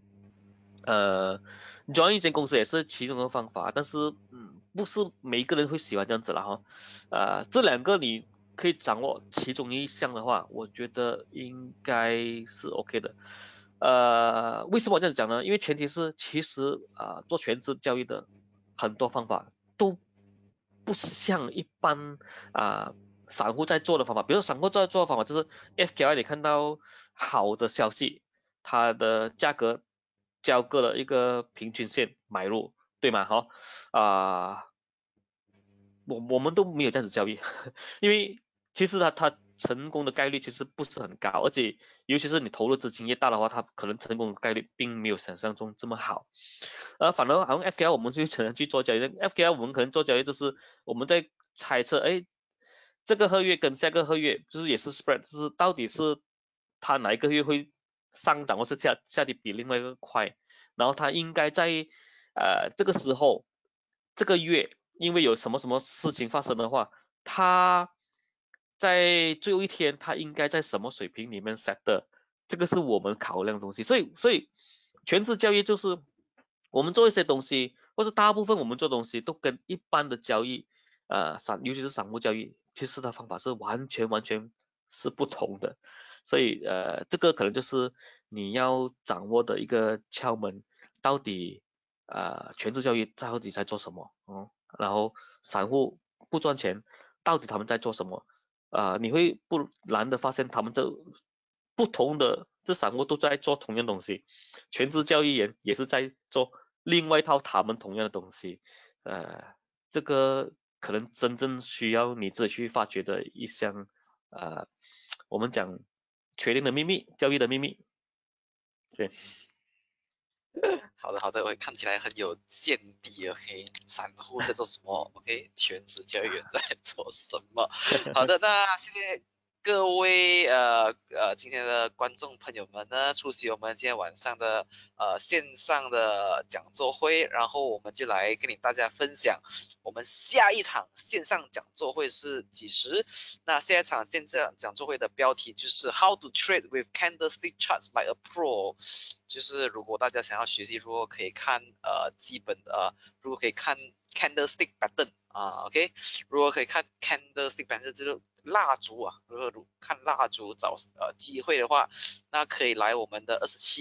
，join 一间公司也是其中的方法，但是不是每一个人会喜欢这样子了这2个你可以掌握其中一项的话，我觉得应该是 OK 的。为什么我这样子讲呢？因为前提是其实做全职交易的很多方法都不像一般散户在做的方法。比如说散户在做的方法就是 FKI 你看到好的消息，它的价格交割了一个平均线买入，对吗？我们都没有这样子交易，因为其实它成功的概率其实不是很高，而且尤其是你投入资金越大的话，它可能成功的概率并没有想象中这么好。反而好像 FKR 我们就只能去做交易，FKR 我们可能做交易就是我们在猜测，哎，这个合约跟下个合约就是也是 spread，就是到底是它哪一个月会上涨或是下跌比另外一个快，然后它应该在这个时候这个月因为有什么什么事情发生的话，它在最后一天它应该在什么水平里面 set 的，这个是我们考量的东西，所以全职交易就是我们做一些东西，或者大部分我们做东西都跟一般的交易，尤其是散户交易，其实它方法是完全是不同的，所以这个可能就是你要掌握的一个窍门，到底全职交易到底在做什么然后散户不赚钱，到底他们在做什么？你会不难的发现他们的不同的这散户都在做同样东西，全职交易员也是在做另外一套他们同样的东西，这个可能真正需要你自己去发掘的一项我们讲确定的秘密，交易的秘密，对。 好的好的，我看起来很有见地。OK，散户在做什么？OK，全职交易员在做什么？好的，那谢谢各位今天的观众朋友们呢，出席我们今天晚上的线上的讲座会，然后我们就来跟大家分享我们下一场线上讲座会是几时。那下一场线上讲座会的标题就是 How to Trade with Candlestick Charts like a Pro，就是如果大家想要学习如何可以看基本的如果可以看 Candlestick Pattern OK， 如果可以看 Candlestick Pattern 就是蜡烛如果看蜡烛找机会的话，那可以来我们的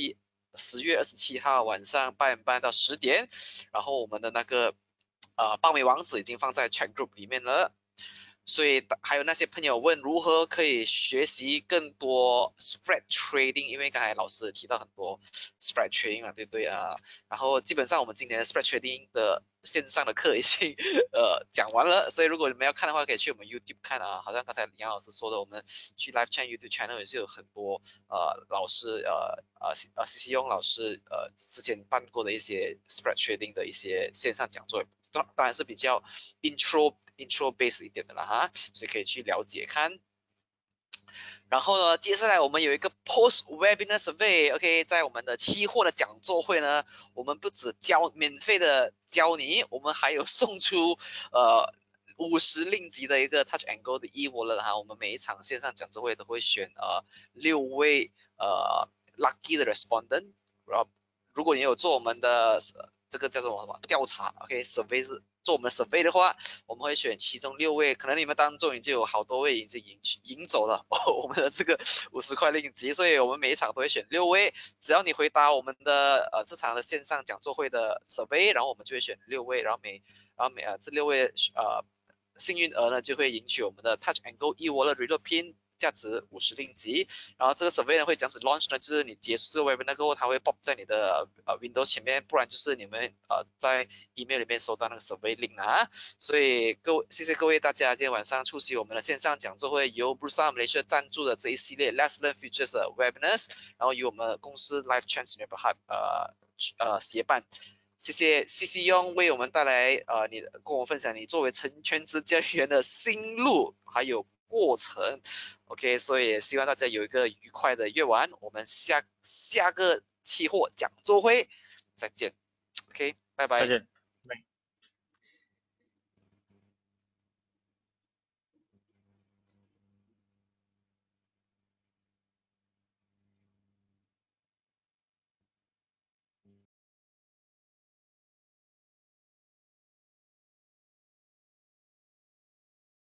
10月27号晚上8点半到10点，然后我们的那个报名网址已经放在 chat group 里面了。所以还有那些朋友问如何可以学习更多 spread trading， 因为刚才老师提到很多 spread trading 对不对然后基本上我们今年的 spread trading 的线上的课已经讲完了，所以如果你们要看的话，可以去我们 YouTube 看好像刚才杨老师说的，我们去 Live Chat YouTube channel 也是有很多老师CC 用老师之前办过的一些 spread trading 的一些线上讲座。当然是比较 intro base 一点的啦所以可以去了解看。然后呢，接下来我们有一个 post webinar survey，OK，在我们的期货的讲座会呢，我们不止免费的教你，我们还有送出50令吉的一个 Touch and Go 的 e-wallet 我们每一场线上讲座会都会选6位lucky 的 respondent， 然后如果你有做我们的这个叫做什么调查 ，OK，survey 是做我们的 survey 的话，我们会选其中6位，可能你们当中已经有好多位已经赢走了我们的这个50块令吉，所以我们每一场都会选6位，只要你回答我们的这场的线上讲座会的 survey， 然后我们就会选6位，然后这6位幸运儿呢就会赢取我们的 Touch and Go e-wallet reload pin。价值50令吉，然后这个 survey 呢会讲是 launch 呢，就是你结束这个 webinar 过后，它会 pop 在你的Windows 前面，不然就是你们在 email 里面收到那个 survey link 所以谢谢各位大家今天晚上出席我们的线上讲座会，由 Bursa Malaysia 赞助的这一系列 Let's Learn Futures 的 webinars， 然后由我们公司 Life Chance 协办。谢谢 CC 用为我们带来你跟我分享你作为全职交易员的心路还有过程 ，OK， 所以也希望大家有一个愉快的夜晚，我们下个期货讲座会再见 ，OK， 拜拜。 再见。